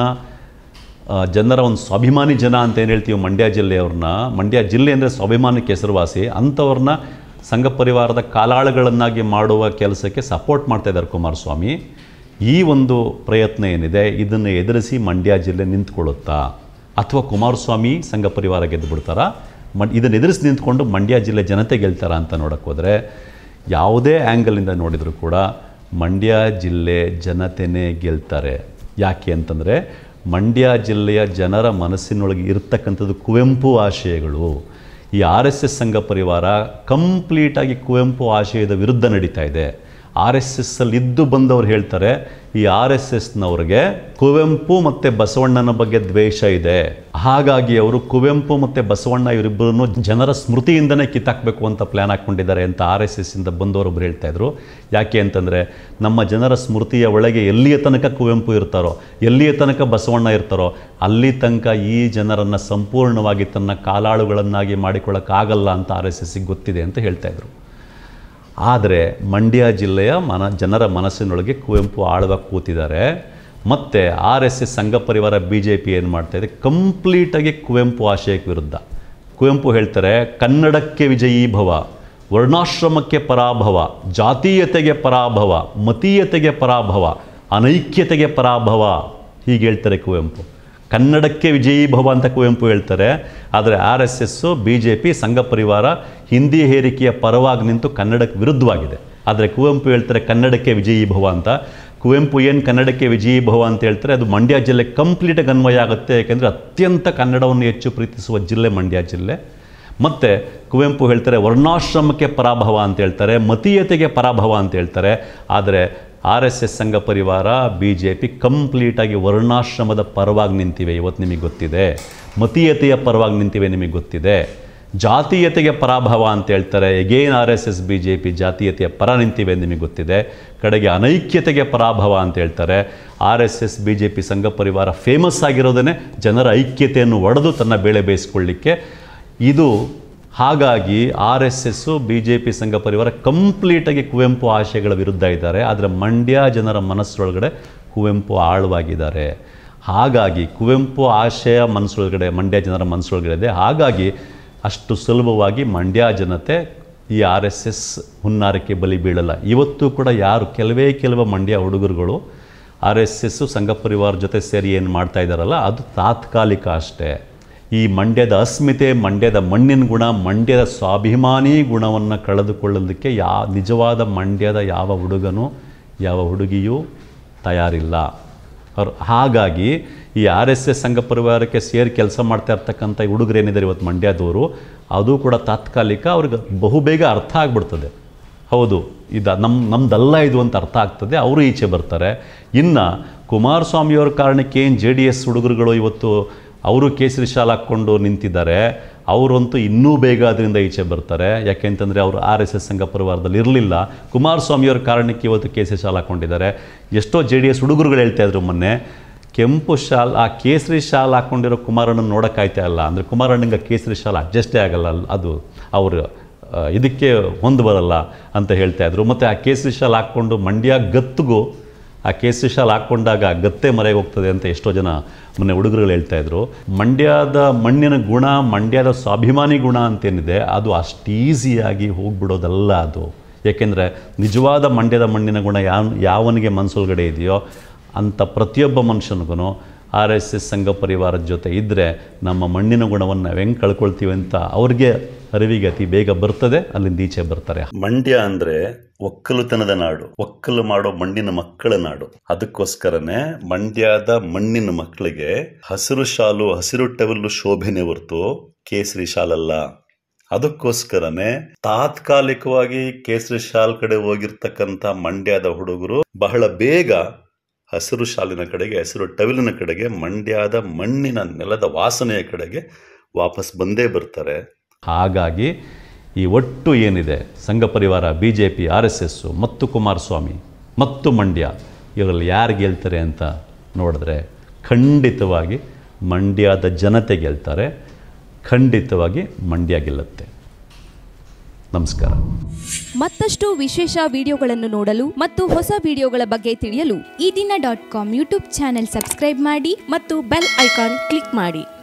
ಜನರ ಒಂದು ಸ್ವಾಭಿಮಾನಿ ಜನ ಅಂತ ಏನು ಹೇಳ್ತೀವಿ ಮಂಡ್ಯ ಜಿಲ್ಲೆ ಅಂದರೆ ಸ್ವಾಭಿಮಾನಕ್ಕೆ ಹೆಸರುವಾಸಿ, ಅಂಥವ್ರನ್ನ ಸಂಘ ಪರಿವಾರದ ಕಾಲಾಳುಗಳನ್ನಾಗಿ ಮಾಡುವ ಕೆಲಸಕ್ಕೆ ಸಪೋರ್ಟ್ ಮಾಡ್ತಾ ಇದ್ದಾರೆ ಕುಮಾರಸ್ವಾಮಿ. ಈ ಒಂದು ಪ್ರಯತ್ನ ಏನಿದೆ ಇದನ್ನು ಎದುರಿಸಿ ಮಂಡ್ಯ ಜಿಲ್ಲೆ ನಿಂತ್ಕೊಳ್ಳುತ್ತಾ ಅಥವಾ ಕುಮಾರಸ್ವಾಮಿ ಸಂಘ ಪರಿವಾರ ಗೆದ್ದು ಬಿಡ್ತಾರಾ, ಇದನ್ನು ಎದುರಿಸಿ ನಿಂತ್ಕೊಂಡು ಮಂಡ್ಯ ಜಿಲ್ಲೆ ಜನತೆ ಗೆಲ್ತಾರಾ ಅಂತ ನೋಡೋಕ್ಕೋದ್ರೆ ಯಾವುದೇ ಆ್ಯಂಗಲಿಂದ ನೋಡಿದರೂ ಕೂಡ ಮಂಡ್ಯ ಜಿಲ್ಲೆ ಜನತೆನೇ ಗೆಲ್ತಾರೆ. ಯಾಕೆ ಅಂತಂದರೆ ಮಂಡ್ಯ ಜಿಲ್ಲೆಯ ಜನರ ಮನಸ್ಸಿನೊಳಗೆ ಇರ್ತಕ್ಕಂಥದ್ದು ಕುವೆಂಪು ಆಶಯಗಳು. ಈ RSS ಸಂಘ ಪರಿವಾರ ಕಂಪ್ಲೀಟಾಗಿ ಕುವೆಂಪು ಆಶಯದ ವಿರುದ್ಧ ನಡೀತಾ ಇದೆ. RSSಲ್ಲಿ ಇದ್ದು ಬಂದವರು ಹೇಳ್ತಾರೆ ಈ RSSನವ್ರಿಗೆ ಕುವೆಂಪು ಮತ್ತು ಬಸವಣ್ಣನ ಬಗ್ಗೆ ದ್ವೇಷ ಇದೆ, ಹಾಗಾಗಿ ಅವರು ಕುವೆಂಪು ಮತ್ತು ಬಸವಣ್ಣ ಇವರಿಬ್ಬರನ್ನು ಜನರ ಸ್ಮೃತಿಯಿಂದನೇ ಕಿತ್ತಾಕಬೇಕು ಅಂತ ಪ್ಲ್ಯಾನ್ ಹಾಕ್ಕೊಂಡಿದ್ದಾರೆ ಅಂತ RSSಯಿಂದ ಬಂದವರೊಬ್ಬರು ಹೇಳ್ತಾಯಿದ್ರು. ಯಾಕೆ ಅಂತಂದರೆ ನಮ್ಮ ಜನರ ಸ್ಮೃತಿಯ ಒಳಗೆ ಎಲ್ಲಿಯ ತನಕ ಕುವೆಂಪು ಇರ್ತಾರೋ, ಎಲ್ಲಿಯ ತನಕ ಬಸವಣ್ಣ ಇರ್ತಾರೋ ಅಲ್ಲಿ ತನಕ ಈ ಜನರನ್ನು ಸಂಪೂರ್ಣವಾಗಿ ತನ್ನ ಕಾಲಾಳುಗಳನ್ನಾಗಿ ಮಾಡಿಕೊಳ್ಳೋಕ್ಕಾಗಲ್ಲ ಅಂತ RSSಗೆ ಗೊತ್ತಿದೆ ಅಂತ ಹೇಳ್ತಾಯಿದ್ರು. ಆದರೆ ಮಂಡ್ಯ ಜಿಲ್ಲೆಯ ಜನರ ಮನಸ್ಸಿನೊಳಗೆ ಕುವೆಂಪು ಆಳವಾಗಿ ಕೂತಿದ್ದಾರೆ. ಮತ್ತು RSS ಸಂಘ ಪರಿವಾರ BJP ಏನು ಮಾಡ್ತಾಯಿದೆ, ಕಂಪ್ಲೀಟಾಗಿ ಕುವೆಂಪು ಆಶಯಕ್ಕೆ ವಿರುದ್ಧ. ಕುವೆಂಪು ಹೇಳ್ತಾರೆ ಕನ್ನಡಕ್ಕೆ ವಿಜಯೀ ಭವ, ವರ್ಣಾಶ್ರಮಕ್ಕೆ ಪರಾಭವ, ಜಾತೀಯತೆಗೆ ಪರಾಭವ, ಮತೀಯತೆಗೆ ಪರಾಭವ, ಅನೈಕ್ಯತೆಗೆ ಪರಾಭವ, ಹೀಗೆ ಹೇಳ್ತಾರೆ ಕುವೆಂಪು. ಕನ್ನಡಕ್ಕೆ ವಿಜಯೀ ಭವ ಅಂತ ಕುವೆಂಪು ಹೇಳ್ತಾರೆ. ಆದರೆ RSS BJP ಸಂಘ ಪರಿವಾರ ಹಿಂದಿ ಹೇರಿಕೆಯ ಪರವಾಗಿ ನಿಂತು ಕನ್ನಡಕ್ಕೆ ವಿರುದ್ಧವಾಗಿದೆ. ಆದರೆ ಕುವೆಂಪು ಹೇಳ್ತಾರೆ ಕನ್ನಡಕ್ಕೆ ವಿಜಯೀ ಭವ ಅಂತ. ಕುವೆಂಪು ಏನು ಕನ್ನಡಕ್ಕೆ ವಿಜಯೀ ಭವ ಅಂತ ಹೇಳ್ತಾರೆ, ಅದು ಮಂಡ್ಯ ಜಿಲ್ಲೆ ಕಂಪ್ಲೀಟಾಗಿ ಅನ್ವಯ ಆಗುತ್ತೆ. ಯಾಕೆಂದರೆ ಅತ್ಯಂತ ಕನ್ನಡವನ್ನು ಹೆಚ್ಚು ಪ್ರೀತಿಸುವ ಜಿಲ್ಲೆ ಮಂಡ್ಯ ಜಿಲ್ಲೆ. ಮತ್ತು ಕುವೆಂಪು ಹೇಳ್ತಾರೆ ವರ್ಣಾಶ್ರಮಕ್ಕೆ ಪರಾಭವ ಅಂತ ಹೇಳ್ತಾರೆ, ಮತೀಯತೆಗೆ ಪರಾಭವ ಅಂತ ಹೇಳ್ತಾರೆ. ಆದರೆ RSS ಸಂಘ ಪರಿವಾರ BJP ಕಂಪ್ಲೀಟಾಗಿ ವರ್ಣಾಶ್ರಮದ ಪರವಾಗಿ ನಿಂತಿವೆ. ಇವತ್ತು ನಿಮಗೆ ಗೊತ್ತಿದೆ. ಮತೀಯತೆಯ ಪರವಾಗಿ ನಿಂತಿವೆ, ನಿಮಗೆ ಗೊತ್ತಿದೆ. ಜಾತೀಯತೆಗೆ ಪರಾಭವ ಅಂತ ಹೇಳ್ತಾರೆ. ಎಗೇನ್ RSS BJP ಜಾತೀಯತೆಯ ಪರ ನಿಂತಿವೆ ನಿಮಗೆ ಗೊತ್ತಿದೆ. ಕಡೆಗೆ ಅನೈಕ್ಯತೆಗೆ ಪರಾಭವ ಅಂತ ಹೇಳ್ತಾರೆ. RSS BJP ಸಂಘ ಪರಿವಾರ ಫೇಮಸ್ ಆಗಿರೋದೇ ಜನರ ಐಕ್ಯತೆಯನ್ನು ಒಡೆದು ತನ್ನ ಬೇಳೆ ಬೇಯಿಸ್ಕೊಳ್ಳಿಕ್ಕೆ. ಇದು ಹಾಗಾಗಿ RSS BJP ಸಂಘ ಪರಿವಾರ ಕಂಪ್ಲೀಟಾಗಿ ಕುವೆಂಪು ಆಶಯಗಳ ವಿರುದ್ಧ ಇದ್ದಾರೆ. ಆದರೆ ಮಂಡ್ಯ ಜನರ ಮನಸ್ಸೊಳಗಡೆ ಕುವೆಂಪು ಆಳವಾಗಿದ್ದಾರೆ. ಹಾಗಾಗಿ ಕುವೆಂಪು ಆಶಯ ಮನಸ್ಸೊಳಗಡೆ ಮಂಡ್ಯ ಜನರ ಮನಸ್ಸೊಳಗಡೆ ಇದೆ. ಹಾಗಾಗಿ ಅಷ್ಟು ಸುಲಭವಾಗಿ ಮಂಡ್ಯ ಜನತೆ ಈ RSS ಹುನ್ನಾರಕ್ಕೆ ಬಲಿ ಬೀಳಲ್ಲ. ಇವತ್ತು ಕೂಡ ಕೆಲವು ಮಂಡ್ಯ ಹುಡುಗರುಗಳು RSS ಸಂಘ ಪರಿವಾರ ಜೊತೆ ಸೇರಿ ಏನು ಮಾಡ್ತಾ ಇದ್ದಾರಲ್ಲ, ಅದು ತಾತ್ಕಾಲಿಕ ಅಷ್ಟೇ. ಈ ಮಂಡ್ಯದ ಅಸ್ಮಿತೆ, ಮಂಡ್ಯದ ಮಣ್ಣಿನ ಗುಣ, ಮಂಡ್ಯದ ಸ್ವಾಭಿಮಾನಿ ಗುಣವನ್ನು ಕಳೆದುಕೊಳ್ಳೋದಕ್ಕೆ ನಿಜವಾದ ಮಂಡ್ಯದ ಯಾವ ಹುಡುಗನೂ ಯಾವ ಹುಡುಗಿಯೂ ತಯಾರಿಲ್ಲ. ಹಾಗಾಗಿ ಈ RSS ಸಂಘ ಪರಿವಾರಕ್ಕೆ ಸೇರಿ ಕೆಲಸ ಮಾಡ್ತಾ ಇರ್ತಕ್ಕಂಥ ಹುಡುಗರೇನಿದ್ದಾರೆ ಇವತ್ತು ಮಂಡ್ಯದವರು, ಅದು ಕೂಡ ತಾತ್ಕಾಲಿಕ. ಅವ್ರಿಗೆ ಬಹುಬೇಗ ಅರ್ಥ ಆಗಿಬಿಡ್ತದೆ, ಹೌದು ಇದು ನಮ್ಮದಲ್ಲ ಇದು ಅಂತ ಅರ್ಥ ಆಗ್ತದೆ. ಅವರು ಈಚೆ ಬರ್ತಾರೆ. ಇನ್ನು ಕುಮಾರಸ್ವಾಮಿಯವ್ರ ಕಾರಣಕ್ಕೆ ಏನು JDS ಹುಡುಗರುಗಳು ಇವತ್ತು ಅವರು ಕೇಸರಿ ಶಾಲೆ ಹಾಕ್ಕೊಂಡು ನಿಂತಿದ್ದಾರೆ, ಅವರಂತೂ ಇನ್ನೂ ಬೇಗ ಅದರಿಂದ ಈಚೆ ಬರ್ತಾರೆ. ಯಾಕೆಂತಂದರೆ ಅವರು RSS ಸಂಘ ಪರಿವಾರದಲ್ಲಿ ಇರಲಿಲ್ಲ. ಕುಮಾರಸ್ವಾಮಿಯವ್ರ ಕಾರಣಕ್ಕೆ ಇವತ್ತು ಕೇಸರಿ ಶಾಲೆ ಹಾಕ್ಕೊಂಡಿದ್ದಾರೆ. ಎಷ್ಟೋ JDS ಹುಡುಗರುಗಳು ಹೇಳ್ತಾಯಿದ್ರು ಮೊನ್ನೆ, ಕೆಂಪು ಶಾಲ್ ಆ ಕೇಸರಿ ಶಾಲೆ ಹಾಕ್ಕೊಂಡಿರೋ ಕುಮಾರಣ್ಣನ ನೋಡೋಕ್ಕಾಯ್ತಾ ಇಲ್ಲ. ಅಂದರೆ ಕುಮಾರಣ್ಣಂಗೆ ಕೇಸರಿ ಶಾಲೆ ಅಡ್ಜಸ್ಟೇ ಆಗಲ್ಲ, ಅದು ಅವರು ಇದಕ್ಕೆ ಹೊಂದು ಬರಲ್ಲ ಅಂತ ಹೇಳ್ತಾಯಿದ್ರು. ಮತ್ತು ಆ ಕೇಸರಿ ಶಾಲೆ ಹಾಕ್ಕೊಂಡು ಮಂಡ್ಯ ಗತ್ತಿಗೂ ಆ ಕೇಸರಿ ಶಾಲೆ ಹಾಕ್ಕೊಂಡಾಗ ಗತ್ತೆ ಮರೆಗೆ ಹೋಗ್ತದೆ ಅಂತ ಎಷ್ಟೋ ಜನ ಮೊನ್ನೆ ಹುಡುಗರುಗಳು ಹೇಳ್ತಾಯಿದ್ರು. ಮಂಡ್ಯದ ಮಣ್ಣಿನ ಗುಣ, ಮಂಡ್ಯದ ಸ್ವಾಭಿಮಾನಿ ಗುಣ ಅಂತೇನಿದೆ, ಅದು ಅಷ್ಟು ಈಸಿಯಾಗಿ ಹೋಗ್ಬಿಡೋದಲ್ಲ ಅದು. ಏಕೆಂದರೆ ನಿಜವಾದ ಮಂಡ್ಯದ ಮಣ್ಣಿನ ಗುಣ ಯಾವನಿಗೆ ಮನಸ್ಸೊಳಗಡೆ ಇದೆಯೋ ಅಂಥ ಪ್ರತಿಯೊಬ್ಬ ಮನುಷ್ಯನಿಗೂ RSS ಸಂಘ ಪರಿವಾರದ ಜೊತೆ ಇದ್ದರೆ ನಮ್ಮ ಮಣ್ಣಿನ ಗುಣವನ್ನು ನಾವು ಹೆಂಗೆ ಕಳ್ಕೊಳ್ತೀವಿ ಅಂತ ಅವ್ರಿಗೆ ಅರಿವಿಗೆ ಅತಿ ಬೇಗ ಬರ್ತದೆ, ಅಲ್ಲಿಂದ ಈಚೆ ಬರ್ತಾರೆ. ಮಂಡ್ಯ ಅಂದರೆ ಒಕ್ಕಲುತನದ ನಾಡು, ಒಕ್ಕಲು ಮಾಡೋ ಮಣ್ಣಿನ ಮಕ್ಕಳ ನಾಡು. ಅದಕ್ಕೋಸ್ಕರನೇ ಮಂಡ್ಯದ ಮಣ್ಣಿನ ಮಕ್ಕಳಿಗೆ ಹಸಿರು ಶಾಲು, ಹಸಿರು ಟವೆಲ್ಲು ಶೋಭೆನೆ ಹೊರತು ಕೇಸರಿ ಶಾಲಲ್ಲ. ಅದಕ್ಕೋಸ್ಕರನೇ ತಾತ್ಕಾಲಿಕವಾಗಿ ಕೇಸರಿ ಶಾಲ್ ಕಡೆ ಹೋಗಿರ್ತಕ್ಕಂಥ ಮಂಡ್ಯದ ಹುಡುಗರು ಬಹಳ ಬೇಗ ಹಸಿರು ಶಾಲಿನ ಕಡೆಗೆ, ಹಸಿರು ಟವೆಲಿನ ಕಡೆಗೆ, ಮಂಡ್ಯದ ಮಣ್ಣಿನ ನೆಲದ ವಾಸನೆಯ ಕಡೆಗೆ ವಾಪಸ್ ಬಂದೇ ಬರ್ತಾರೆ. ಹಾಗಾಗಿ ಈ ಒಟ್ಟು ಏನಿದೆ ಸಂಘ ಪರಿವಾರ, BJP, RSS ಮತ್ತು ಕುಮಾರಸ್ವಾಮಿ ಮತ್ತು ಮಂಡ್ಯ, ಇವರಲ್ಲಿ ಯಾರು ಗೆಲ್ತಾರೆ ಅಂತ ನೋಡಿದ್ರೆ ಖಂಡಿತವಾಗಿ ಮಂಡ್ಯದ ಜನತೆ ಗೆಲ್ತಾರೆ. ಖಂಡಿತವಾಗಿ ಮಂಡ್ಯ ಗೆಲ್ಲುತ್ತೆ. ನಮಸ್ಕಾರ. ಮತ್ತಷ್ಟು ವಿಶೇಷ ವಿಡಿಯೋಗಳನ್ನು ನೋಡಲು ಮತ್ತು ಹೊಸ ವಿಡಿಯೋಗಳ ಬಗ್ಗೆ ತಿಳಿಯಲು ಈ ದಿನ .com ಯೂಟ್ಯೂಬ್ ಚಾನೆಲ್ ಸಬ್ಸ್ಕ್ರೈಬ್ ಮಾಡಿ ಮತ್ತು ಬೆಲ್ ಐಕಾನ್ ಕ್ಲಿಕ್ ಮಾಡಿ.